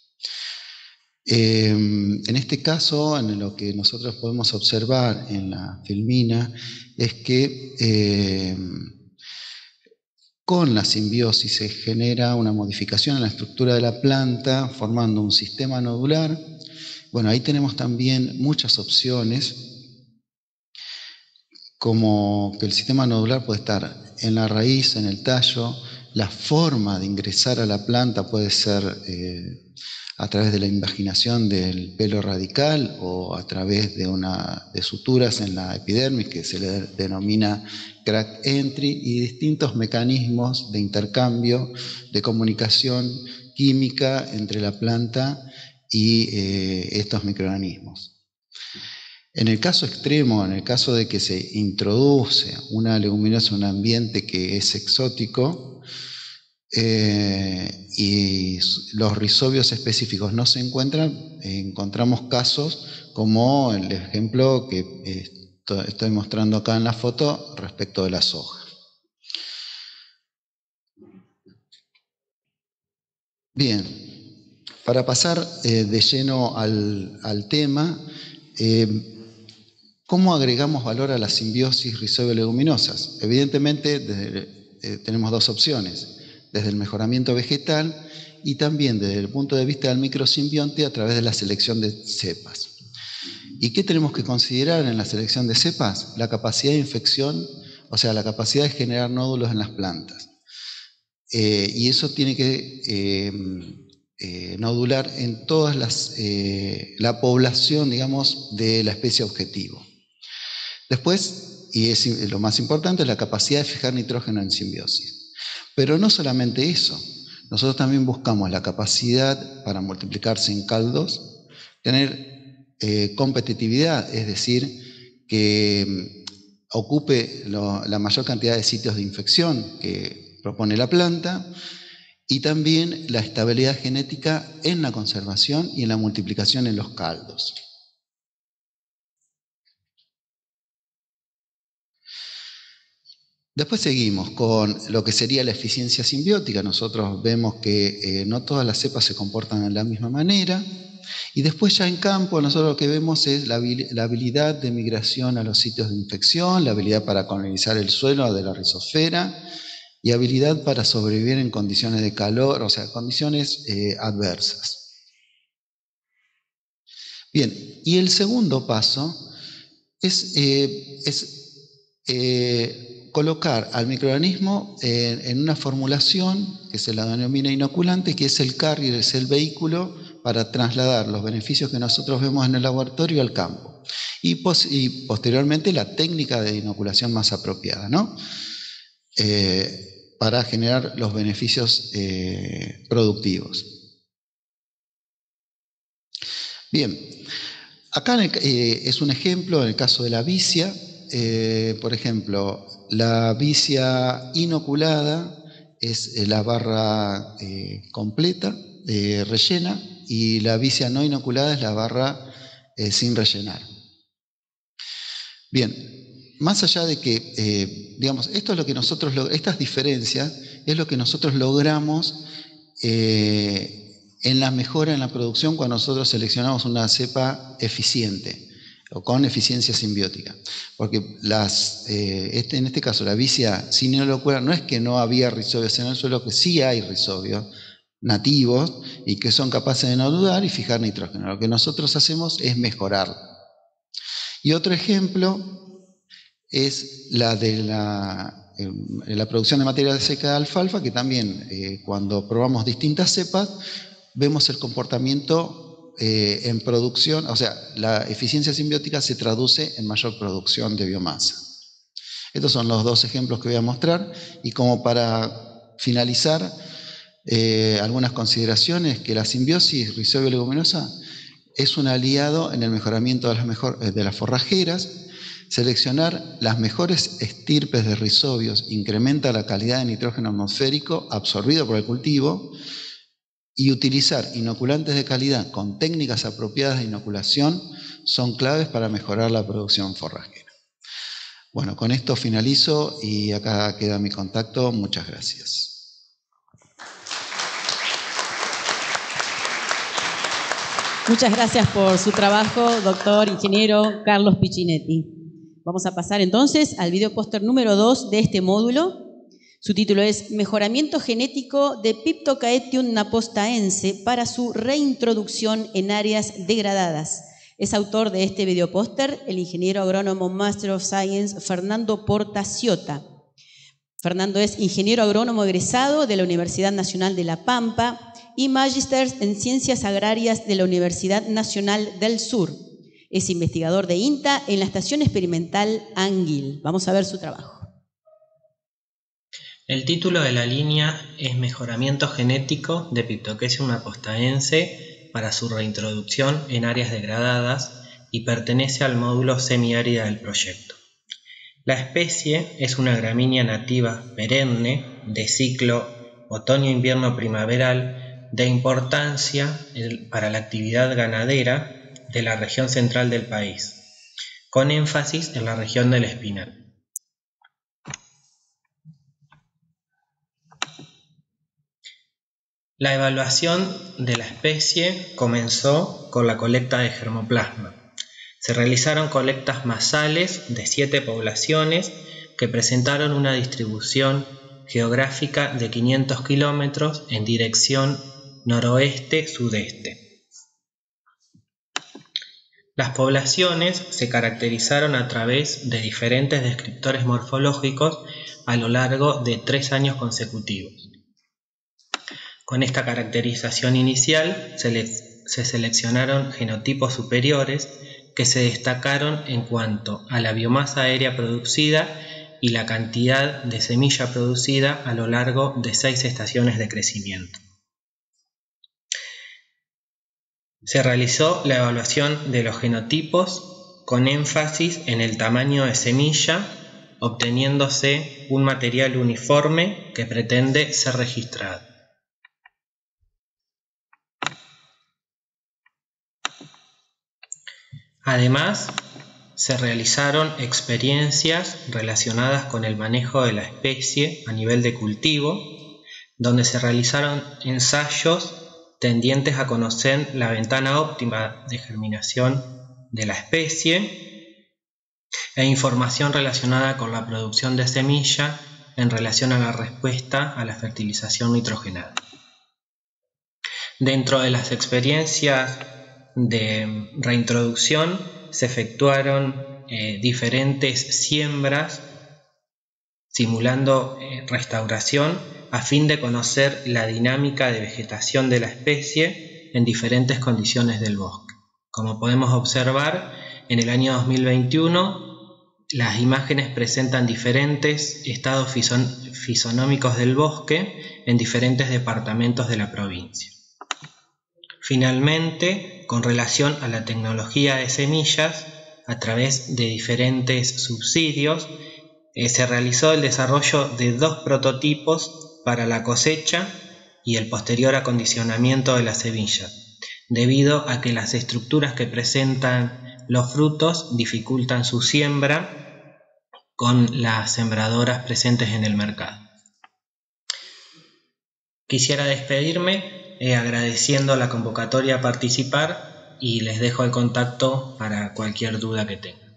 Speaker 4: Eh, en este caso, en lo que nosotros podemos observar en la filmina es que eh, con la simbiosis se genera una modificación en la estructura de la planta formando un sistema nodular. Bueno, ahí tenemos también muchas opciones, como que el sistema nodular puede estar en la raíz, en el tallo. La forma de ingresar a la planta puede ser eh, a través de la invaginación del pelo radical o a través de, una, de suturas en la epidermis, que se le denomina crack entry, y distintos mecanismos de intercambio, de comunicación química entre la planta y eh, estos microorganismos. En el caso extremo, en el caso de que se introduce una leguminosa en un ambiente que es exótico eh, y los rizobios específicos no se encuentran, eh, encontramos casos como el ejemplo que eh, estoy mostrando acá en la foto respecto de la soja. Bien, para pasar eh, de lleno al, al tema, eh, ¿cómo agregamos valor a la simbiosis rizobio-leguminosas? Evidentemente desde, eh, tenemos dos opciones, desde el mejoramiento vegetal y también desde el punto de vista del microsimbionte a través de la selección de cepas. ¿Y qué tenemos que considerar en la selección de cepas? La capacidad de infección, o sea, la capacidad de generar nódulos en las plantas. Eh, y eso tiene que eh, eh, nodular en toda eh, la población, digamos, de la especie objetivo. Después, y es lo más importante, la capacidad de fijar nitrógeno en simbiosis. Pero no solamente eso, nosotros también buscamos la capacidad para multiplicarse en caldos, tener eh, competitividad, es decir, que ocupe lo, la mayor cantidad de sitios de infección que propone la planta, y también la estabilidad genética en la conservación y en la multiplicación en los caldos. Después seguimos con lo que sería la eficiencia simbiótica. Nosotros vemos que eh, no todas las cepas se comportan de la misma manera. Y después ya en campo nosotros lo que vemos es la, la habilidad de migración a los sitios de infección, la habilidad para colonizar el suelo de la rizosfera y habilidad para sobrevivir en condiciones de calor, o sea, condiciones eh, adversas. Bien, y el segundo paso es, eh, es eh, colocar al microorganismo en, en una formulación que se la denomina inoculante, que es el carrier, es el vehículo para trasladar los beneficios que nosotros vemos en el laboratorio al campo. Y, pos, y posteriormente la técnica de inoculación más apropiada, ¿no? Eh, para generar los beneficios eh, productivos. Bien, acá en el, eh, es un ejemplo en el caso de la vicia. Eh, por ejemplo, la vicia inoculada es la barra eh, completa, eh, rellena, y la vicia no inoculada es la barra eh, sin rellenar. Bien. Más allá de que, eh, digamos, esto es lo que nosotros, estas diferencias es lo que nosotros logramos eh, en la mejora en la producción cuando nosotros seleccionamos una cepa eficiente o con eficiencia simbiótica. Porque las, eh, este, en este caso la vicia sin inocular no es que no había rizobios en el suelo, que sí hay rizobios nativos y que son capaces de nodular y fijar nitrógeno. Lo que nosotros hacemos es mejorarlo. Y otro ejemplo es la de la, eh, la producción de materia seca de alfalfa, que también eh, cuando probamos distintas cepas, vemos el comportamiento eh, en producción, o sea, la eficiencia simbiótica se traduce en mayor producción de biomasa. Estos son los dos ejemplos que voy a mostrar, y como para finalizar, eh, algunas consideraciones, que la simbiosis rizobio-leguminosa es un aliado en el mejoramiento de las, mejor, de las forrajeras. Seleccionar las mejores estirpes de rizobios incrementa la calidad de nitrógeno atmosférico absorbido por el cultivo, y utilizar inoculantes de calidad con técnicas apropiadas de inoculación son claves para mejorar la producción forrajera. Bueno, con esto finalizo y acá queda mi contacto. Muchas gracias.
Speaker 1: Muchas gracias por su trabajo, doctor ingeniero Carlos Piccinetti. Vamos a pasar entonces al video póster número dos de este módulo. Su título es Mejoramiento genético de Piptocaetium napostaense para su reintroducción en áreas degradadas. Es autor de este video póster el ingeniero agrónomo Master of Science Fernando Portaciota. Fernando es ingeniero agrónomo egresado de la Universidad Nacional de La Pampa y Magíster en Ciencias Agrarias de la Universidad Nacional del Sur. Es investigador de INTA en la Estación Experimental Anguil. Vamos a ver su trabajo.
Speaker 5: El título de la línea es Mejoramiento genético de Piptoquesium acostaense para su reintroducción en áreas degradadas y pertenece al módulo semiárida del proyecto. La especie es una gramínea nativa perenne de ciclo otoño-invierno primaveral de importancia para la actividad ganadera de la región central del país, con énfasis en la región del Espinal. La evaluación de la especie comenzó con la colecta de germoplasma. Se realizaron colectas masales de siete poblaciones que presentaron una distribución geográfica de quinientos kilómetros en dirección noroeste-sudeste. Las poblaciones se caracterizaron a través de diferentes descriptores morfológicos a lo largo de tres años consecutivos. Con esta caracterización inicial se, le, se seleccionaron genotipos superiores que se destacaron en cuanto a la biomasa aérea producida y la cantidad de semilla producida a lo largo de seis estaciones de crecimiento. Se realizó la evaluación de los genotipos con énfasis en el tamaño de semilla, obteniéndose un material uniforme que pretende ser registrado. Además, se realizaron experiencias relacionadas con el manejo de la especie a nivel de cultivo, donde se realizaron ensayos tendientes a conocer la ventana óptima de germinación de la especie e información relacionada con la producción de semilla en relación a la respuesta a la fertilización nitrogenada. Dentro de las experiencias de reintroducción se efectuaron eh, diferentes siembras simulando eh, restauración a fin de conocer la dinámica de vegetación de la especie en diferentes condiciones del bosque. Como podemos observar, en el año dos mil veintiuno las imágenes presentan diferentes estados fison fisonómicos del bosque en diferentes departamentos de la provincia. Finalmente, con relación a la tecnología de semillas, a través de diferentes subsidios, eh, se realizó el desarrollo de dos prototipos para la cosecha y el posterior acondicionamiento de la semilla, debido a que las estructuras que presentan los frutos dificultan su siembra con las sembradoras presentes en el mercado. Quisiera despedirme Eh, agradeciendo la convocatoria a participar y les dejo el contacto para cualquier duda que tengan.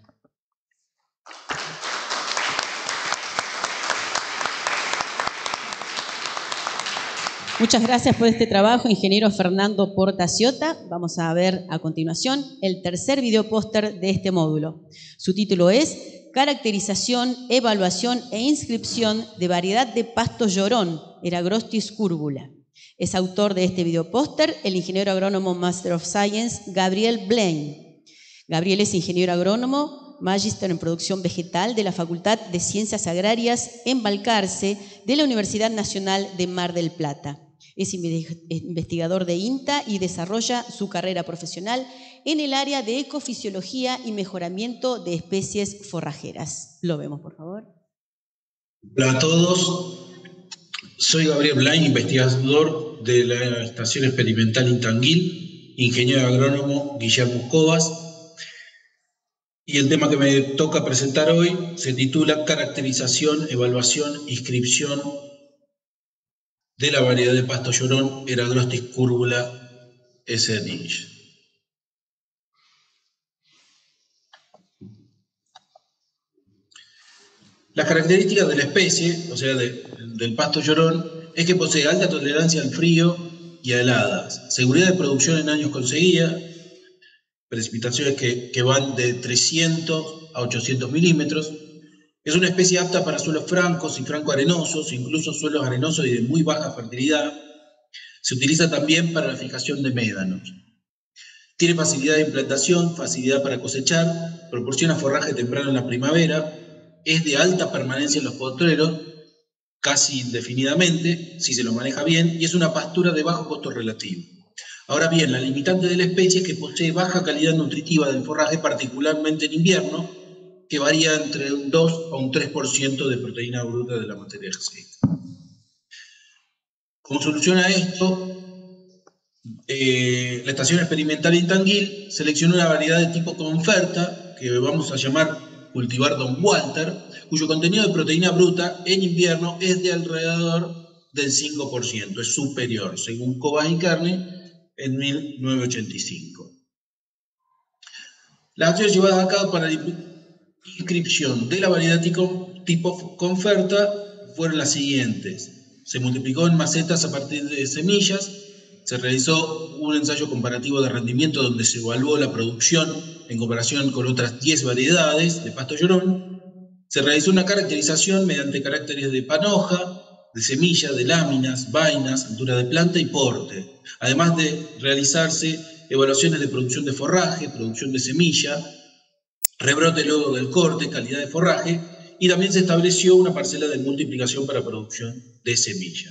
Speaker 1: Muchas gracias por este trabajo, ingeniero Fernando Portaciota. Vamos a ver a continuación el tercer videopóster de este módulo. Su título es Caracterización, evaluación e inscripción de variedad de pasto llorón, Eragrostis curvula. Es autor de este videopóster el ingeniero agrónomo Master of Science Gabriel Blaine. Gabriel es ingeniero agrónomo, magíster en producción vegetal de la Facultad de Ciencias Agrarias en Balcarce de la Universidad Nacional de Mar del Plata. Es investigador de INTA y desarrolla su carrera profesional en el área de ecofisiología y mejoramiento de especies forrajeras. Lo vemos, por favor.
Speaker 6: Hola a todos. Soy Gabriel Blaine, investigador de la Estación Experimental Intanguil, ingeniero agrónomo Guillermo Cobas, y el tema que me toca presentar hoy se titula Caracterización, Evaluación, Inscripción de la variedad de pasto llorón Eragrostis curvula S. Ninja. Las características de la especie, o sea, de, del pasto llorón, es que posee alta tolerancia al frío y a heladas, seguridad de producción en años con sequía, precipitaciones que, que van de trescientos a ochocientos milímetros. Es una especie apta para suelos francos y franco-arenosos, incluso suelos arenosos y de muy baja fertilidad. Se utiliza también para la fijación de médanos. Tiene facilidad de implantación, facilidad para cosechar, proporciona forraje temprano en la primavera, es de alta permanencia en los potreros, casi indefinidamente, si se lo maneja bien, y es una pastura de bajo costo relativo. Ahora bien, la limitante de la especie es que posee baja calidad nutritiva del forraje, particularmente en invierno, que varía entre un dos a un tres por ciento de proteína bruta de la materia seca. Como solución a esto, eh, la Estación Experimental Intanguil seleccionó una variedad de tipo Conferta, que vamos a llamar cultivar Don Walter, cuyo contenido de proteína bruta en invierno es de alrededor del cinco por ciento, es superior, según Cobas y Kearney, en mil novecientos ochenta y cinco. Las acciones llevadas a cabo para la inscripción de la variedad tipo, tipo Conferta fueron las siguientes. Se multiplicó en macetas a partir de semillas, se realizó un ensayo comparativo de rendimiento donde se evaluó la producción en comparación con otras diez variedades de pasto llorón, se realizó una caracterización mediante caracteres de panoja, de semilla, de láminas, vainas, altura de planta y porte, además de realizarse evaluaciones de producción de forraje, producción de semilla, rebrote luego del corte, calidad de forraje, y también se estableció una parcela de multiplicación para producción de semilla.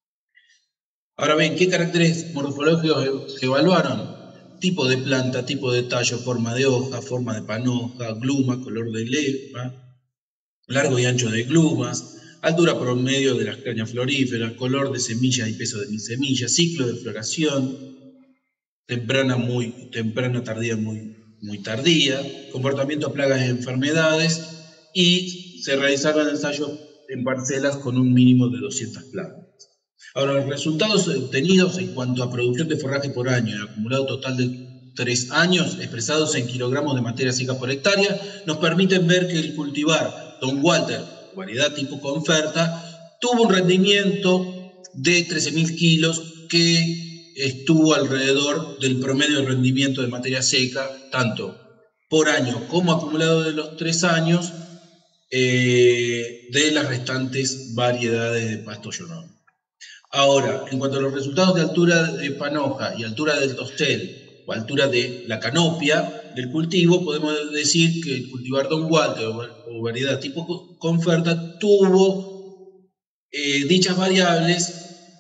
Speaker 6: Ahora bien, ¿qué caracteres morfológicos se evaluaron? Tipo de planta, tipo de tallo, forma de hoja, forma de panoja, gluma, color de leva, largo y ancho de glumas, altura promedio de las cañas floríferas, color de semillas y peso de mis semillas, ciclo de floración, temprana, muy, temprana tardía, muy, muy tardía, comportamiento a plagas y enfermedades, y se realizaron ensayos en parcelas con un mínimo de doscientas plantas. Ahora, los resultados obtenidos en cuanto a producción de forraje por año, el acumulado total de tres años, expresados en kilogramos de materia seca por hectárea, nos permiten ver que el cultivar Don Walter, variedad tipo Conferta, tuvo un rendimiento de trece mil kilos que estuvo alrededor del promedio de rendimiento de materia seca, tanto por año como acumulado de los tres años, eh, de las restantes variedades de pasto llorón. Ahora, en cuanto a los resultados de altura de panoja y altura del tostel o altura de la canopia del cultivo, podemos decir que el cultivar Don Walter o variedad tipo Conferta tuvo eh, dichas variables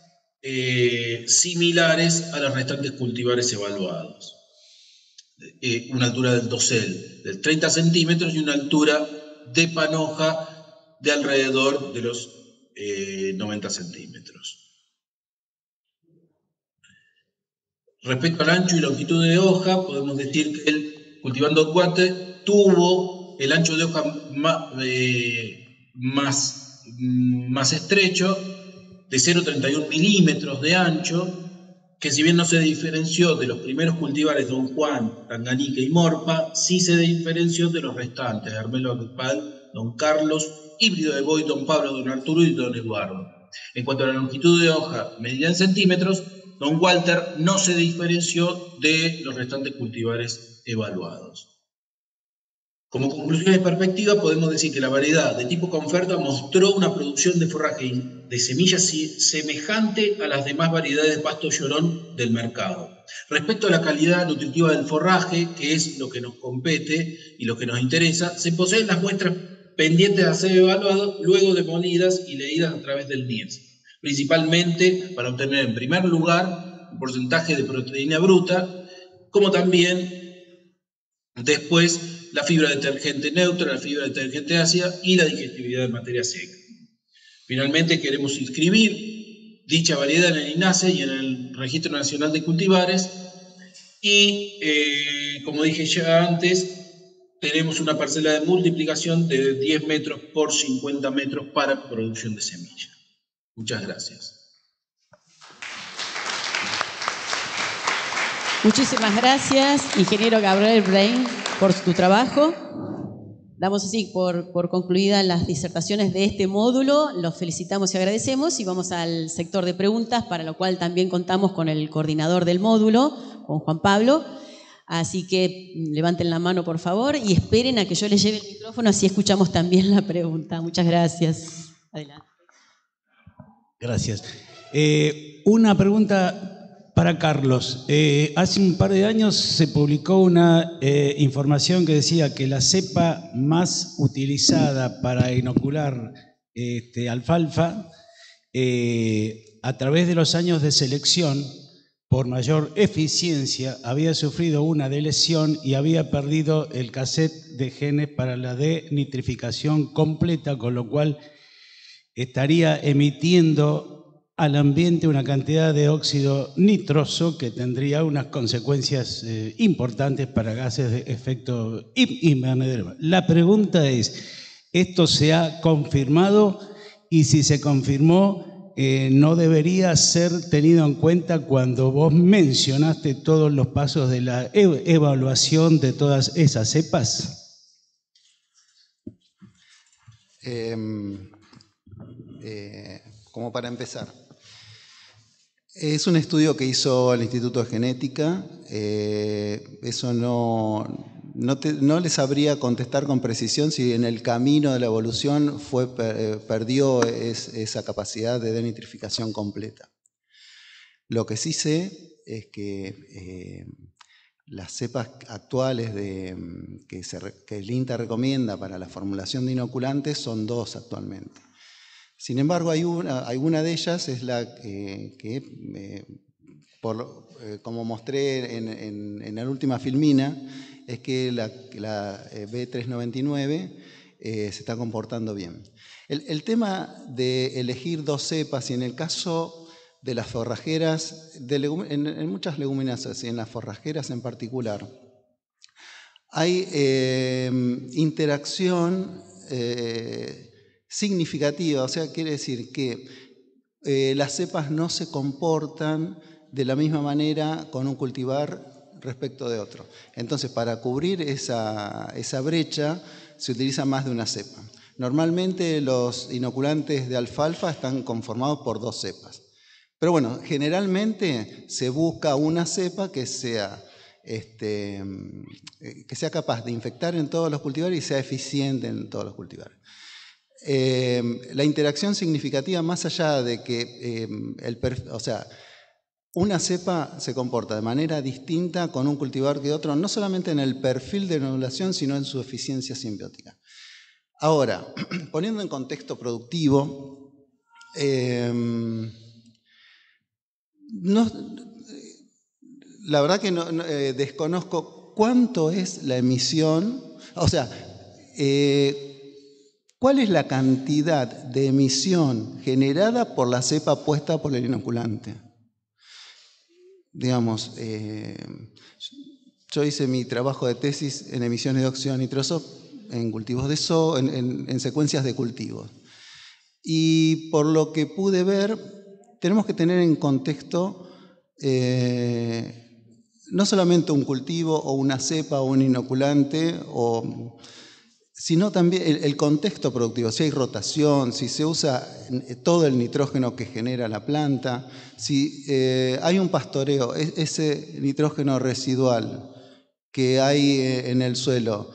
Speaker 6: eh, similares a los restantes cultivares evaluados. Eh, una altura del dosel de treinta centímetros y una altura de panoja de alrededor de los eh, noventa centímetros. Respecto al ancho y longitud de hoja, podemos decir que el cultivando Walter tuvo el ancho de hoja más, eh, más, más estrecho, de cero coma treinta y uno milímetros de ancho, que si bien no se diferenció de los primeros cultivares Don Juan, Tanganica y Morpa, sí se diferenció de los restantes, Hermelo Agripal, Don Carlos, Híbrido de Boy, Don Pablo, Don Arturo y Don Eduardo. En cuanto a la longitud de hoja medida en centímetros, Don Walter no se diferenció de los restantes cultivares evaluados. Como conclusión de perspectiva, podemos decir que la variedad de tipo Conferta mostró una producción de forraje de semillas semejante a las demás variedades de pasto llorón del mercado. Respecto a la calidad nutritiva del forraje, que es lo que nos compete y lo que nos interesa, se poseen las muestras pendientes a ser evaluadas luego de molidas y leídas a través del N I E S, principalmente para obtener en primer lugar un porcentaje de proteína bruta, como también después la fibra detergente neutra, la fibra detergente ácida y la digestibilidad de materia seca. Finalmente queremos inscribir dicha variedad en el INASE y en el Registro Nacional de Cultivares y, eh, como dije ya antes, tenemos una parcela de multiplicación de diez metros por cincuenta metros para producción de semilla. Muchas gracias.
Speaker 1: Muchísimas gracias, ingeniero Gabriel Brain, por tu trabajo. Damos así por, por concluidas las disertaciones de este módulo. Los felicitamos y agradecemos y vamos al sector de preguntas, para lo cual también contamos con el coordinador del módulo, con Juan Pablo. Así que levanten la mano, por favor, y esperen a que yo les lleve el micrófono, así escuchamos también la pregunta. Muchas gracias. Adelante.
Speaker 7: Gracias. Eh, una pregunta para Carlos. Eh, hace un par de años se publicó una eh, información que decía que la cepa más utilizada para inocular este, alfalfa, eh, a través de los años de selección, por mayor eficiencia, había sufrido una deleción y había perdido el cassette de genes para la denitrificación completa, con lo cual estaría emitiendo al ambiente una cantidad de óxido nitroso que tendría unas consecuencias eh, importantes para gases de efecto invernadero. La pregunta es, ¿esto se ha confirmado? Y si se confirmó, Eh, ¿no debería ser tenido en cuenta cuando vos mencionaste todos los pasos de la ev- evaluación de todas esas cepas?
Speaker 4: Eh, eh, como para empezar, es un estudio que hizo el Instituto de Genética. Eh, eso no, no, te, no les sabría contestar con precisión si en el camino de la evolución fue, eh, perdió es, esa capacidad de denitrificación completa. Lo que sí sé es que eh, las cepas actuales de, que, se, que el INTA recomienda para la formulación de inoculantes son dos actualmente. Sin embargo, hay una, alguna de ellas es la eh, que, eh, por, eh, como mostré en, en, en la última filmina, es que la, la B trescientos noventa y nueve eh, se está comportando bien. El, el tema de elegir dos cepas, y en el caso de las forrajeras, de legum, en, en muchas leguminosas y en las forrajeras en particular, hay eh, interacción eh, significativa, o sea, quiere decir que eh, las cepas no se comportan de la misma manera con un cultivar respecto de otro. Entonces, para cubrir esa, esa brecha, se utiliza más de una cepa. Normalmente los inoculantes de alfalfa están conformados por dos cepas. Pero bueno, generalmente se busca una cepa que sea, este, que sea capaz de infectar en todos los cultivares y sea eficiente en todos los cultivares. Eh, la interacción significativa, más allá de que eh, el perfil, o sea, una cepa se comporta de manera distinta con un cultivar que otro, no solamente en el perfil de nodulación, sino en su eficiencia simbiótica. Ahora, poniendo en contexto productivo, eh, no, la verdad que no, no, eh, desconozco cuánto es la emisión, o sea, eh, ¿cuál es la cantidad de emisión generada por la cepa puesta por el inoculante? Digamos, eh, yo hice mi trabajo de tesis en emisiones de óxido nitroso en cultivos de so, en, en, en secuencias de cultivos. Y por lo que pude ver, tenemos que tener en contexto eh, no solamente un cultivo o una cepa o un inoculante, o, sino también el, el contexto productivo, si hay rotación, si se usa todo el nitrógeno que genera la planta, si eh, hay un pastoreo, ese nitrógeno residual que hay en el suelo,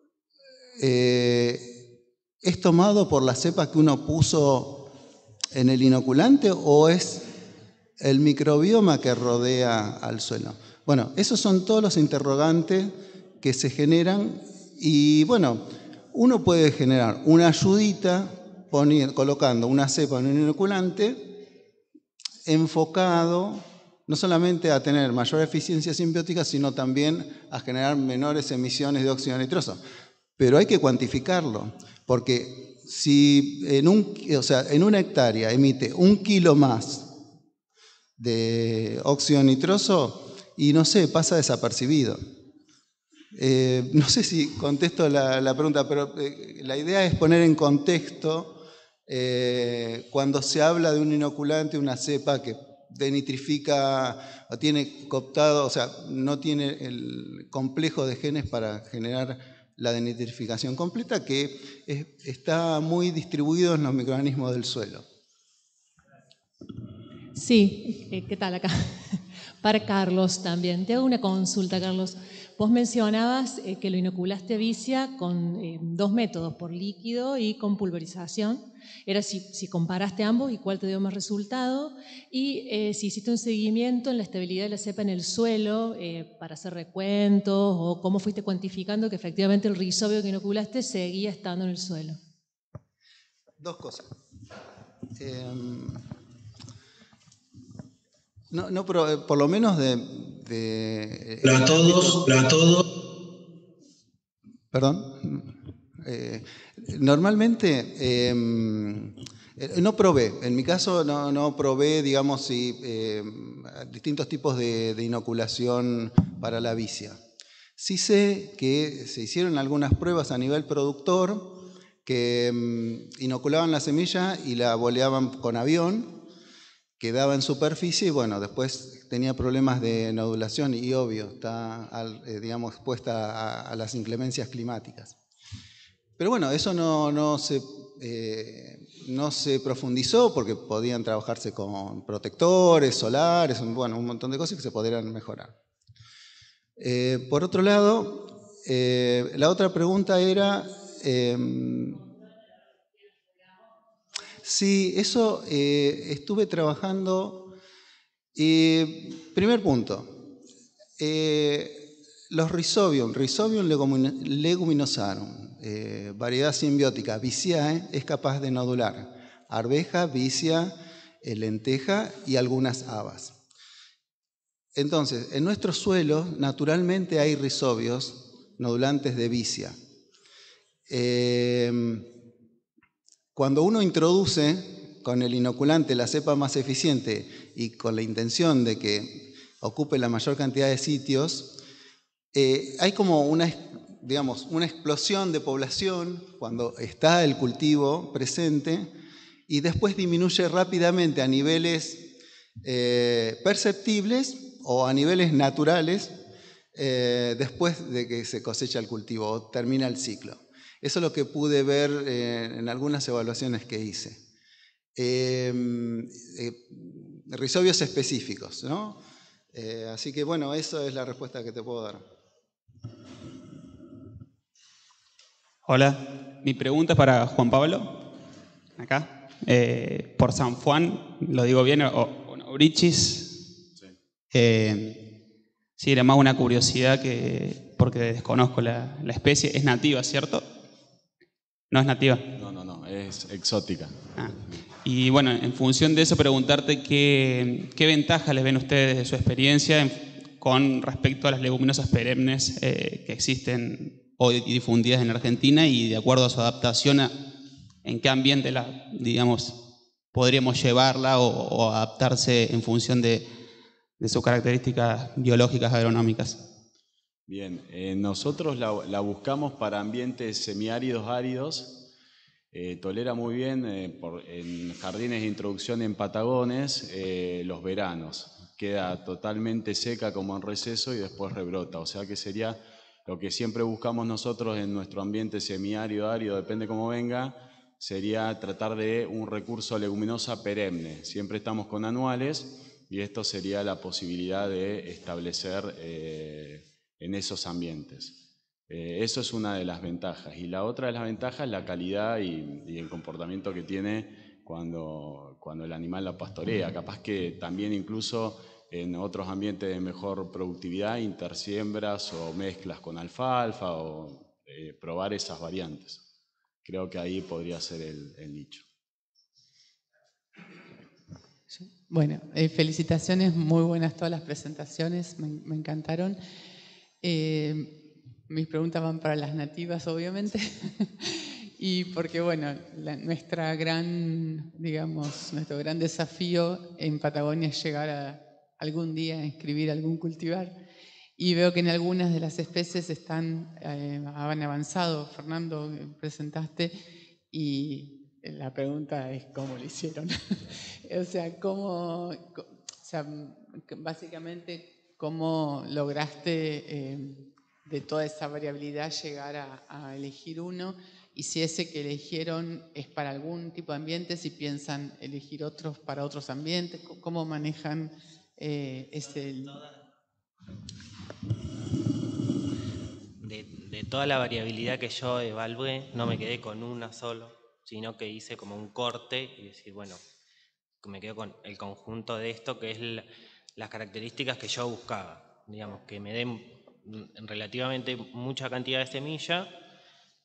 Speaker 4: eh, ¿es tomado por la cepa que uno puso en el inoculante o es el microbioma que rodea al suelo? Bueno, esos son todos los interrogantes que se generan y bueno, uno puede generar una ayudita poniendo, colocando una cepa en un inoculante enfocado no solamente a tener mayor eficiencia simbiótica, sino también a generar menores emisiones de óxido nitroso. Pero hay que cuantificarlo, porque si en, un, o sea, en una hectárea emite un kilo más de óxido nitroso y no sé, pasa desapercibido. Eh, no sé si contesto la, la pregunta, pero eh, la idea es poner en contexto eh, cuando se habla de un inoculante, una cepa que denitrifica o tiene cooptado, o sea, no tiene el complejo de genes para generar la denitrificación completa, que es, está muy distribuido en los microorganismos del suelo.
Speaker 8: Sí, ¿qué tal acá? Para Carlos también. Te hago una consulta, Carlos. Vos mencionabas eh, que lo inoculaste a vicia con eh, dos métodos, por líquido y con pulverización. Era si, si comparaste ambos y cuál te dio más resultado. Y eh, si hiciste un seguimiento en la estabilidad de la cepa en el suelo eh, para hacer recuentos o cómo fuiste cuantificando que efectivamente el rizobio que inoculaste seguía estando en el suelo.
Speaker 4: dos cosas. Eh, no, no, pero por lo menos de... de
Speaker 6: Hola a todos, hola a todos.
Speaker 4: Perdón. Eh, normalmente eh, no probé, en mi caso no, no probé, digamos, si, eh, distintos tipos de, de inoculación para la vicia. Sí sé que se hicieron algunas pruebas a nivel productor que um, inoculaban la semilla y la boleaban con avión, quedaba en superficie y bueno, después tenía problemas de nodulación y obvio, está al, eh, digamos, expuesta a, a las inclemencias climáticas. Pero bueno, eso no, no, se, eh, no se profundizó porque podían trabajarse con protectores solares, bueno, un montón de cosas que se podrían mejorar. Eh, por otro lado, eh, la otra pregunta era... Eh, sí, eso eh, estuve trabajando. Eh, primer punto. Eh, los Rhizobium, Rhizobium leguminosarum, eh, variedad simbiótica Viciae, es capaz de nodular arveja, vicia, eh, lenteja y algunas habas. Entonces, en nuestros suelos naturalmente hay rhizobios nodulantes de vicia. Eh, cuando uno introduce con el inoculante la cepa más eficiente y con la intención de que ocupe la mayor cantidad de sitios, eh, hay como una, digamos, una explosión de población cuando está el cultivo presente y después disminuye rápidamente a niveles eh, perceptibles o a niveles naturales eh, después de que se cosecha el cultivo o termina el ciclo. Eso es lo que pude ver eh, en algunas evaluaciones que hice. Eh, eh, rhizobios específicos, ¿no? Eh, así que bueno, eso es la respuesta que te puedo dar.
Speaker 9: Hola, mi pregunta es para Juan Pablo, acá, eh, por San Juan, lo digo bien, o, o Brichis. Sí. Eh, sí, era más una curiosidad que, porque desconozco la, la especie, es nativa, ¿cierto? ¿No es nativa?
Speaker 2: No, no, no, es exótica.
Speaker 9: Ah. Y bueno, en función de eso, preguntarte qué, qué ventajas les ven ustedes de su experiencia en, con respecto a las leguminosas perennes eh, que existen hoy difundidas en Argentina y de acuerdo a su adaptación, a, en qué ambiente la, digamos, podríamos llevarla o, o adaptarse en función de, de sus características biológicas agronómicas.
Speaker 2: Bien, eh, nosotros la, la buscamos para ambientes semiáridos, áridos. Eh, tolera muy bien eh, por, en jardines de introducción en patagones eh, los veranos. Queda totalmente seca como en receso y después rebrota. O sea que sería lo que siempre buscamos nosotros en nuestro ambiente semiárido, árido, depende cómo venga, sería tratar de un recurso leguminosa perenne. Siempre estamos con anuales y esto sería la posibilidad de establecer eh, en esos ambientes. Eh, eso es una de las ventajas. Y la otra de las ventajas es la calidad y, y el comportamiento que tiene cuando, cuando el animal la pastorea. Capaz que también incluso en otros ambientes de mejor productividad, intersiembras o mezclas con alfalfa o eh, probar esas variantes. Creo que ahí podría ser el, el nicho.
Speaker 10: Bueno, eh, felicitaciones, muy buenas todas las presentaciones, me, me encantaron. Eh, mis preguntas van para las nativas, obviamente, y porque, bueno, la, nuestra gran, digamos, nuestro gran desafío en Patagonia es llegar a algún día a inscribir algún cultivar, y veo que en algunas de las especies están, eh, han avanzado. Fernando, presentaste, y la pregunta es cómo lo hicieron. O sea, cómo, o sea, básicamente, cómo lograste eh, de toda esa variabilidad llegar a, a elegir uno, y si ese que eligieron es para algún tipo de ambiente, si piensan elegir otros para otros ambientes, cómo manejan eh, ese...
Speaker 5: De, de toda la variabilidad que yo evalué, no me quedé con una solo, sino que hice como un corte y decir, bueno, me quedo con el conjunto de esto, que es la, las características que yo buscaba, digamos, que me den relativamente mucha cantidad de semilla,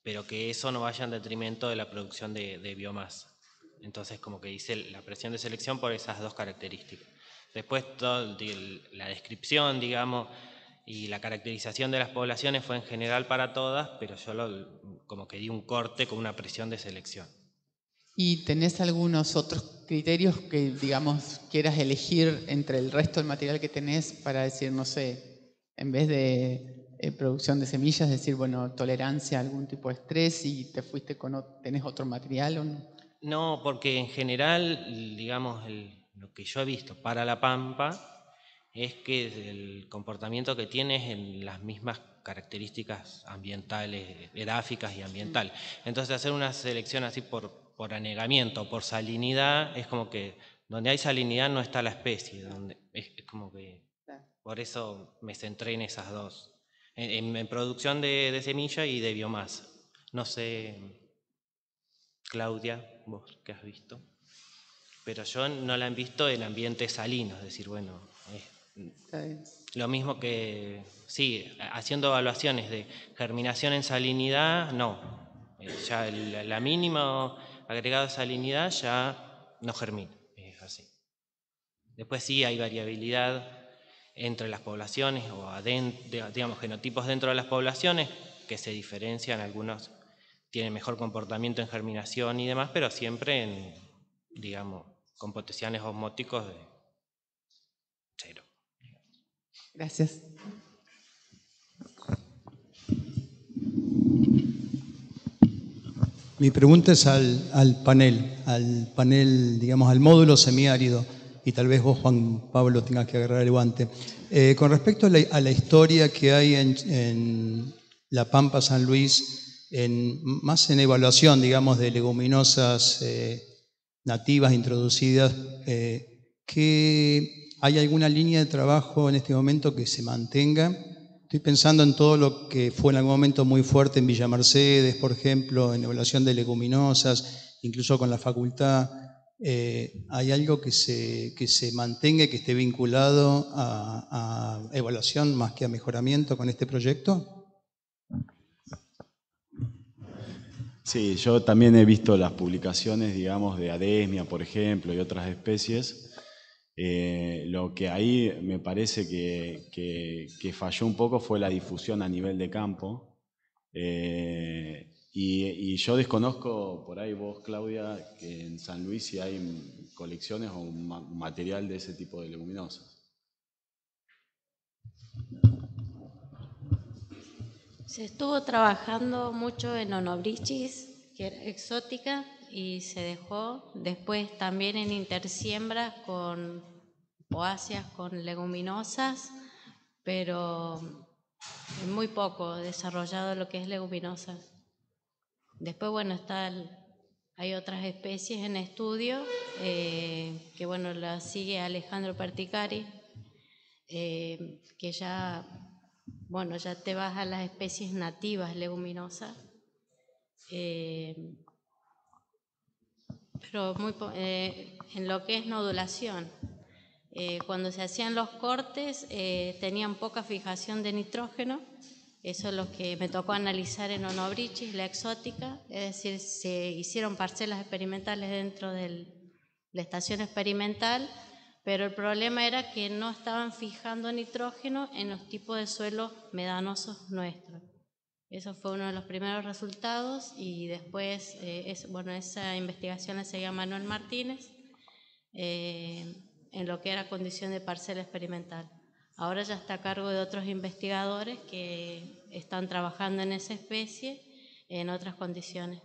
Speaker 5: pero que eso no vaya en detrimento de la producción de, de biomasa. Entonces, como que hice la presión de selección por esas dos características. Después, todo, la descripción, digamos, y la caracterización de las poblaciones fue en general para todas, pero yo lo, como que di un corte con una presión de selección.
Speaker 10: ¿Y tenés algunos otros criterios que, digamos, quieras elegir entre el resto del material que tenés para decir, no sé, en vez de eh, producción de semillas, decir, bueno, tolerancia a algún tipo de estrés y te fuiste con, tenés otro material o no?
Speaker 5: No, porque en general, digamos, el, lo que yo he visto para la pampa es que el comportamiento que tiene es en las mismas características ambientales, edáficas y ambientales. Entonces, hacer una selección así por, por anegamiento, por salinidad, es como que donde hay salinidad no está la especie, donde es, es como que por eso me centré en esas dos, en, en, en producción de, de semilla y de biomasa. No sé, Claudia, vos que has visto, pero yo no la he visto en ambientes salinos, es decir, bueno, es lo mismo que, sí, haciendo evaluaciones de germinación en salinidad, no, ya el la mínimo agregado de salinidad ya no germina, es así. Después sí hay variabilidad entre las poblaciones o adentro, digamos, genotipos dentro de las poblaciones que se diferencian, algunos tienen mejor comportamiento en germinación y demás, pero siempre en, digamos, con potenciales osmóticos de cero.
Speaker 10: Gracias.
Speaker 11: Mi pregunta es al, al panel, al panel, digamos, al módulo semiárido, y tal vez vos, Juan Pablo, tengas que agarrar el guante. Eh, con respecto a la, a la historia que hay en, en La Pampa, San Luis, en, más en evaluación, digamos, de leguminosas eh, nativas introducidas, eh, ¿qué, ¿hay alguna línea de trabajo en este momento que se mantenga? Estoy pensando en todo lo que fue en algún momento muy fuerte en Villa Mercedes, por ejemplo, en evaluación de leguminosas, incluso con la facultad. Eh, ¿Hay algo que se, que se mantenga y que esté vinculado a, a evaluación más que a mejoramiento con este proyecto?
Speaker 2: Sí, yo también he visto las publicaciones, digamos, de Adesmia, por ejemplo, y otras especies. Eh, lo que ahí me parece que, que, que falló un poco fue la difusión a nivel de campo. Eh, y, y yo desconozco, por ahí vos, Claudia, que en San Luis si hay colecciones o ma material de ese tipo de leguminosas.
Speaker 3: Se estuvo trabajando mucho en Onobrichis, que era exótica, y se dejó. Después también en intersiembras con poáceas, con leguminosas, pero muy poco desarrollado lo que es leguminosas. Después, bueno, está el, hay otras especies en estudio, eh, que bueno, la sigue Alejandro Perticari, eh, que ya... Bueno, ya te vas a las especies nativas leguminosas, eh, pero muy eh, en lo que es nodulación. Eh, cuando se hacían los cortes eh, tenían poca fijación de nitrógeno, eso es lo que me tocó analizar en Onobrichis, la exótica, es decir, se hicieron parcelas experimentales dentro de la estación experimental, pero el problema era que no estaban fijando nitrógeno en los tipos de suelos medanosos nuestros. Eso fue uno de los primeros resultados y después, eh, es, bueno, esa investigación la seguía Manuel Martínez eh, en lo que era condición de parcela experimental. Ahora ya está a cargo de otros investigadores que están trabajando en esa especie en otras condiciones.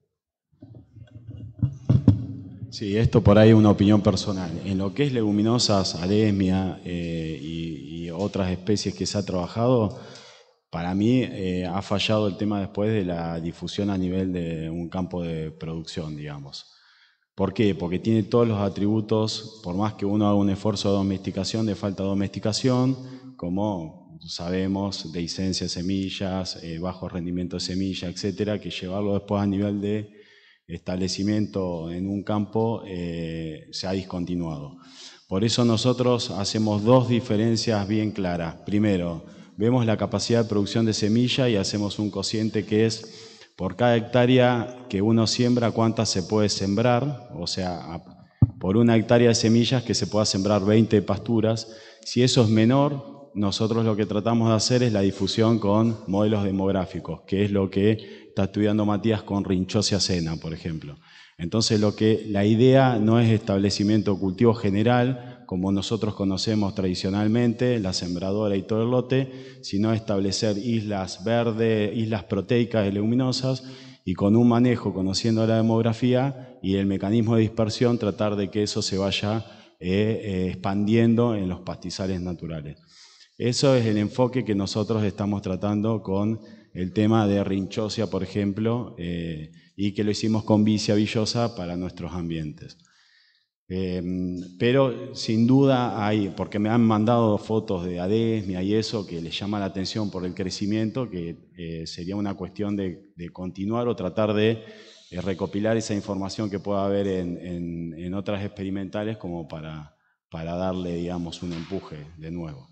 Speaker 2: Sí, esto por ahí es una opinión personal. En lo que es leguminosas, Adesmia eh, y, y otras especies que se ha trabajado, para mí eh, ha fallado el tema después de la difusión a nivel de un campo de producción, digamos. ¿Por qué? Porque tiene todos los atributos, por más que uno haga un esfuerzo de domesticación, de falta de domesticación, como sabemos, dehiscencia de semillas, eh, bajo rendimiento de semillas, etcétera, que llevarlo después a nivel de establecimiento en un campo eh, se ha discontinuado. Por eso nosotros hacemos dos diferencias bien claras. Primero, vemos la capacidad de producción de semilla y hacemos un cociente que es por cada hectárea que uno siembra, cuántas se puede sembrar, o sea, por una hectárea de semillas que se pueda sembrar veinte pasturas. Si eso es menor, nosotros lo que tratamos de hacer es la difusión con modelos demográficos, que es lo que está estudiando Matías con Rinchosia Sena, por ejemplo. Entonces, lo que, la idea no es establecimiento cultivo general, como nosotros conocemos tradicionalmente, la sembradora y todo el lote, sino establecer islas verdes, islas proteicas y leguminosas, y con un manejo, conociendo la demografía y el mecanismo de dispersión, tratar de que eso se vaya eh, eh, expandiendo en los pastizales naturales. Eso es el enfoque que nosotros estamos tratando con el tema de Rinchosia, por ejemplo, eh, y que lo hicimos con Vicia villosa para nuestros ambientes. Eh, pero sin duda hay, porque me han mandado fotos de adesmia y eso que les llama la atención por el crecimiento, que eh, sería una cuestión de, de continuar o tratar de eh, recopilar esa información que pueda haber en, en, en otras experimentales como para, para darle, digamos, un empuje de nuevo.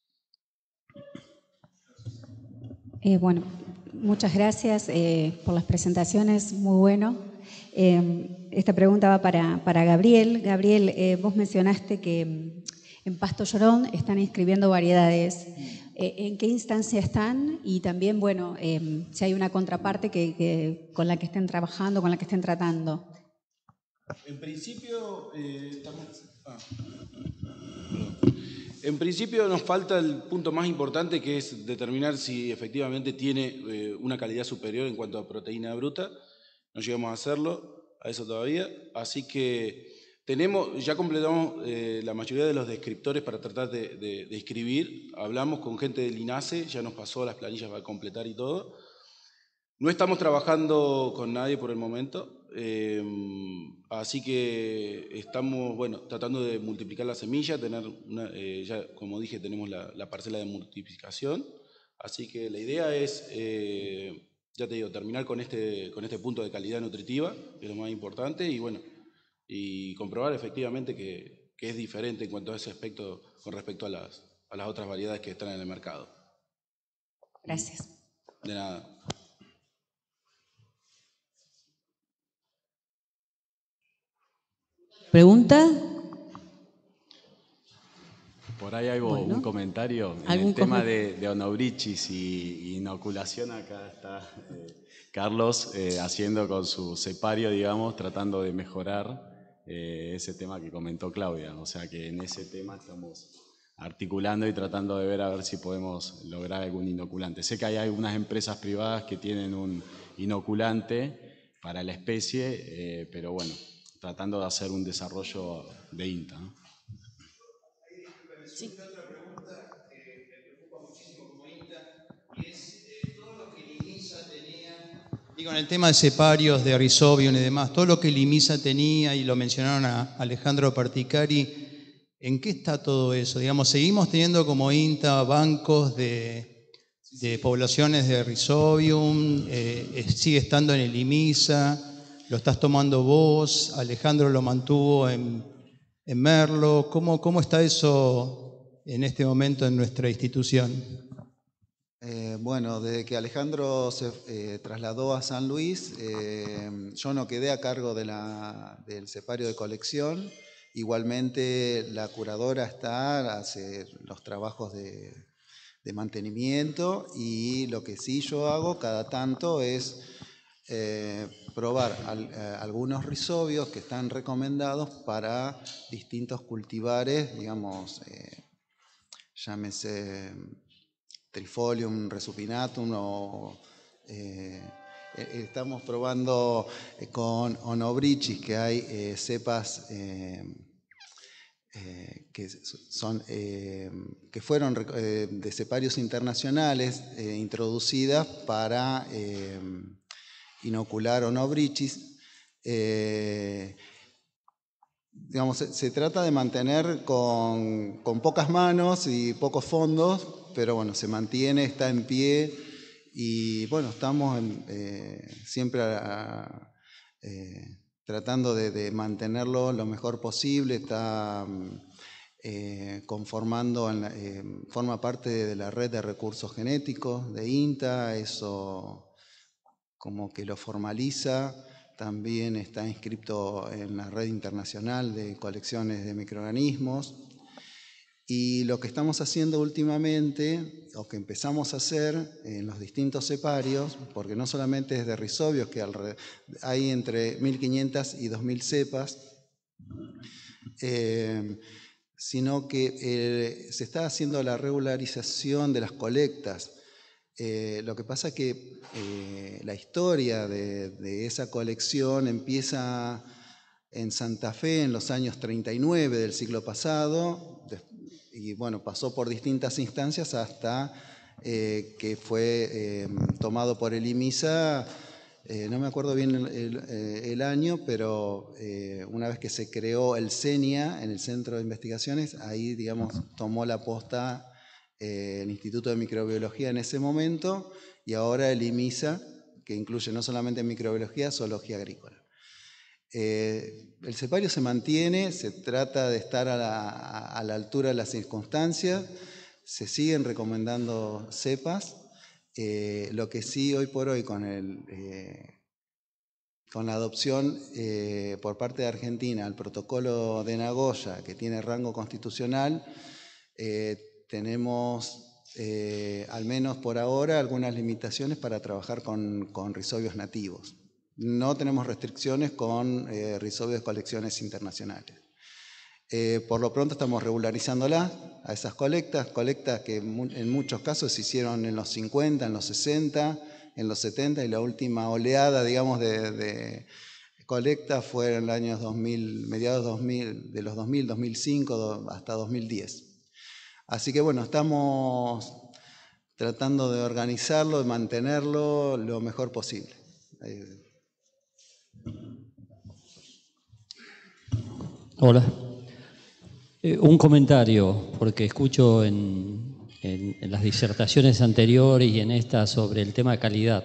Speaker 12: Eh, bueno, muchas gracias eh, por las presentaciones, muy bueno. Eh, esta pregunta va para, para Gabriel. Gabriel, eh, vos mencionaste que en Pasto Llorón están inscribiendo variedades. Eh, ¿En qué instancia están? Y también, bueno, eh, si hay una contraparte que, que, con la que estén trabajando, con la que estén tratando.
Speaker 13: En principio, eh, estamos... Ah. En principio nos falta el punto más importante, que es determinar si efectivamente tiene eh, una calidad superior en cuanto a proteína bruta. No llegamos a hacerlo, a eso todavía. Así que tenemos, ya completamos eh, la mayoría de los descriptores para tratar de, de, de escribir. Hablamos con gente del INASE, ya nos pasó las planillas para completar y todo. No estamos trabajando con nadie por el momento, eh, así que estamos, bueno, tratando de multiplicar la semilla, tener una, eh, ya como dije, tenemos la, la parcela de multiplicación, así que la idea es, eh, ya te digo, terminar con este, con este punto de calidad nutritiva, que es lo más importante, y bueno, y comprobar efectivamente que, que es diferente en cuanto a ese aspecto con respecto a las, a las otras variedades que están en el mercado.
Speaker 12: Gracias.
Speaker 13: De nada.
Speaker 2: ¿Pregunta? Por ahí hay
Speaker 1: Bueno.
Speaker 2: un comentario. En
Speaker 1: ¿Algún
Speaker 2: el tema
Speaker 1: com-
Speaker 2: de, de onobrichis y inoculación, acá está eh, Carlos eh, haciendo con su cepario, digamos, tratando de mejorar eh, ese tema que comentó Claudia. O sea que en ese tema estamos articulando y tratando de ver a ver si podemos lograr algún inoculante. Sé que hay algunas empresas privadas que tienen un inoculante para la especie, eh, pero bueno, tratando de hacer un desarrollo de INTA, ¿no?
Speaker 1: Sí.
Speaker 11: Otra pregunta que me preocupa muchísimo como INTA, y es eh, todo lo que Limisa tenía, digo, en el tema de ceparios, de Rhizobium y demás, todo lo que Limisa tenía, y lo mencionaron a Alejandro Particari, ¿en qué está todo eso? Digamos, seguimos teniendo como INTA bancos de, de poblaciones de Rhizobium, eh, sigue estando en el Limisa. ¿Lo estás tomando vos? ¿Alejandro lo mantuvo en, en Merlo? ¿Cómo, ¿Cómo está eso en este momento en nuestra institución?
Speaker 4: Eh, bueno, desde que Alejandro se eh, trasladó a San Luis, eh, yo no quedé a cargo de la, del cepario de colección. Igualmente la curadora está, hace los trabajos de, de mantenimiento, y lo que sí yo hago cada tanto es Eh, probar al, eh, algunos rhizobios que están recomendados para distintos cultivares, digamos, eh, llámese Trifolium resupinatum o eh, estamos probando con Onobrichis, que hay eh, cepas eh, eh, que son eh, que fueron eh, de ceparios internacionales eh, introducidas para eh, inocular Onobrichis. Eh, digamos, se, se trata de mantener con, con pocas manos y pocos fondos, pero bueno, se mantiene, está en pie, y bueno, estamos en, eh, siempre a, a, eh, tratando de, de mantenerlo lo mejor posible. Está eh, conformando, en la, eh, forma parte de la red de recursos genéticos de INTA, eso como que lo formaliza. También está inscrito en la red internacional de colecciones de microorganismos. Y lo que estamos haciendo últimamente, o que empezamos a hacer en los distintos ceparios, porque no solamente es de rizobios, que hay entre mil quinientas y dos mil cepas, eh, sino que eh, se está haciendo la regularización de las colectas. Eh, lo que pasa es que eh, la historia de, de esa colección empieza en Santa Fe en los años treinta y nueve del siglo pasado, y bueno, pasó por distintas instancias hasta eh, que fue eh, tomado por el IMISA, eh, no me acuerdo bien el, el, el año, pero eh, una vez que se creó el CENIA en el Centro de Investigaciones, ahí, digamos, tomó la posta eh, el Instituto de Microbiología en ese momento, y ahora el IMISA, que incluye no solamente microbiología, zoología agrícola. Eh, el cepario se mantiene, se trata de estar a la, a la altura de las circunstancias, se siguen recomendando cepas. Eh, lo que sí, hoy por hoy, con, el, eh, con la adopción eh, por parte de Argentina al protocolo de Nagoya, que tiene rango constitucional, eh, tenemos, eh, al menos por ahora, algunas limitaciones para trabajar con, con rizobios nativos. No tenemos restricciones con eh, rizobios de colecciones internacionales. Eh, por lo pronto estamos regularizándolas a esas colectas, colectas que en muchos casos se hicieron en los cincuenta, en los sesenta, en los setenta, y la última oleada, digamos, de, de colectas fue en los años dos mil, mediados dos mil, de los dos mil, dos mil cinco hasta dos mil diez. Así que bueno, estamos tratando de organizarlo, de mantenerlo lo mejor posible.
Speaker 14: Hola. Eh, un comentario, porque escucho en, en, en las disertaciones anteriores y en esta sobre el tema de calidad,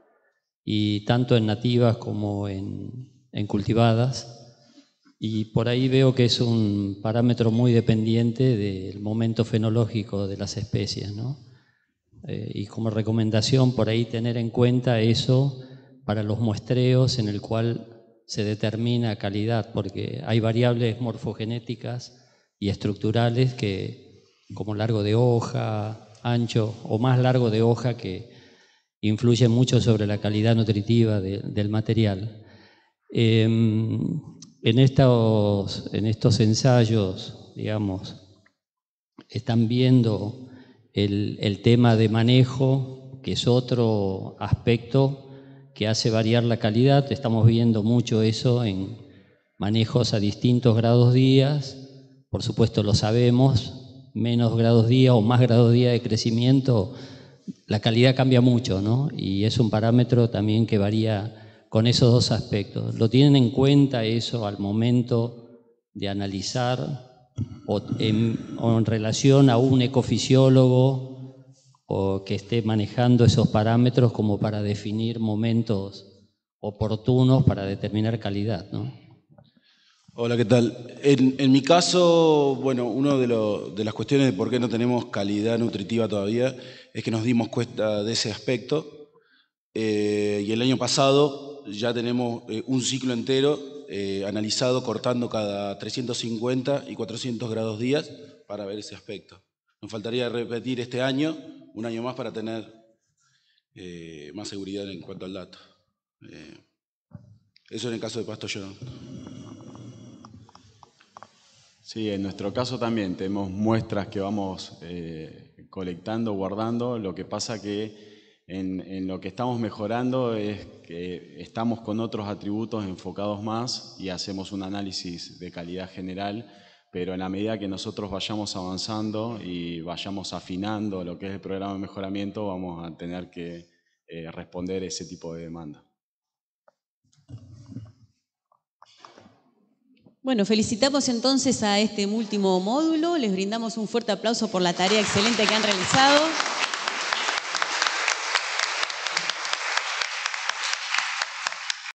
Speaker 14: y tanto en nativas como en, en cultivadas, y por ahí veo que es un parámetro muy dependiente del momento fenológico de las especies, ¿no? Eh, y como recomendación por ahí tener en cuenta eso para los muestreos en el cual se determina calidad, porque hay variables morfogenéticas y estructurales que, como largo de hoja, ancho o más largo de hoja, que influyen mucho sobre la calidad nutritiva de, del material. Eh, en, estos, en estos ensayos, digamos, están viendo el, el tema de manejo, que es otro aspecto que hace variar la calidad. Estamos viendo mucho eso en manejos a distintos grados días. Por supuesto lo sabemos, menos grados día o más grados día de crecimiento, la calidad cambia mucho, ¿no? Y es un parámetro también que varía con esos dos aspectos. ¿Lo tienen en cuenta eso al momento de analizar o en, o en relación a un ecofisiólogo o que esté manejando esos parámetros como para definir momentos oportunos para determinar calidad, ¿no?
Speaker 13: Hola, ¿qué tal? En, en mi caso, bueno, una de, lo, de las cuestiones de por qué no tenemos calidad nutritiva todavía es que nos dimos cuenta de ese aspecto. Eh, y el año pasado ya tenemos eh, un ciclo entero eh, analizado, cortando cada trescientos cincuenta y cuatrocientos grados días para ver ese aspecto. Nos faltaría repetir este año, un año más, para tener eh, más seguridad en cuanto al dato. Eh, eso en el caso de Pasto Llorón.
Speaker 2: Sí, en nuestro caso también tenemos muestras que vamos eh, colectando, guardando. Lo que pasa que en, en lo que estamos mejorando es que estamos con otros atributos enfocados más y hacemos un análisis de calidad general, pero en la medida que nosotros vayamos avanzando y vayamos afinando lo que es el programa de mejoramiento, vamos a tener que eh, responder ese tipo de demanda.
Speaker 1: Bueno, felicitamos entonces a este último módulo, les brindamos un fuerte aplauso por la tarea excelente que han realizado.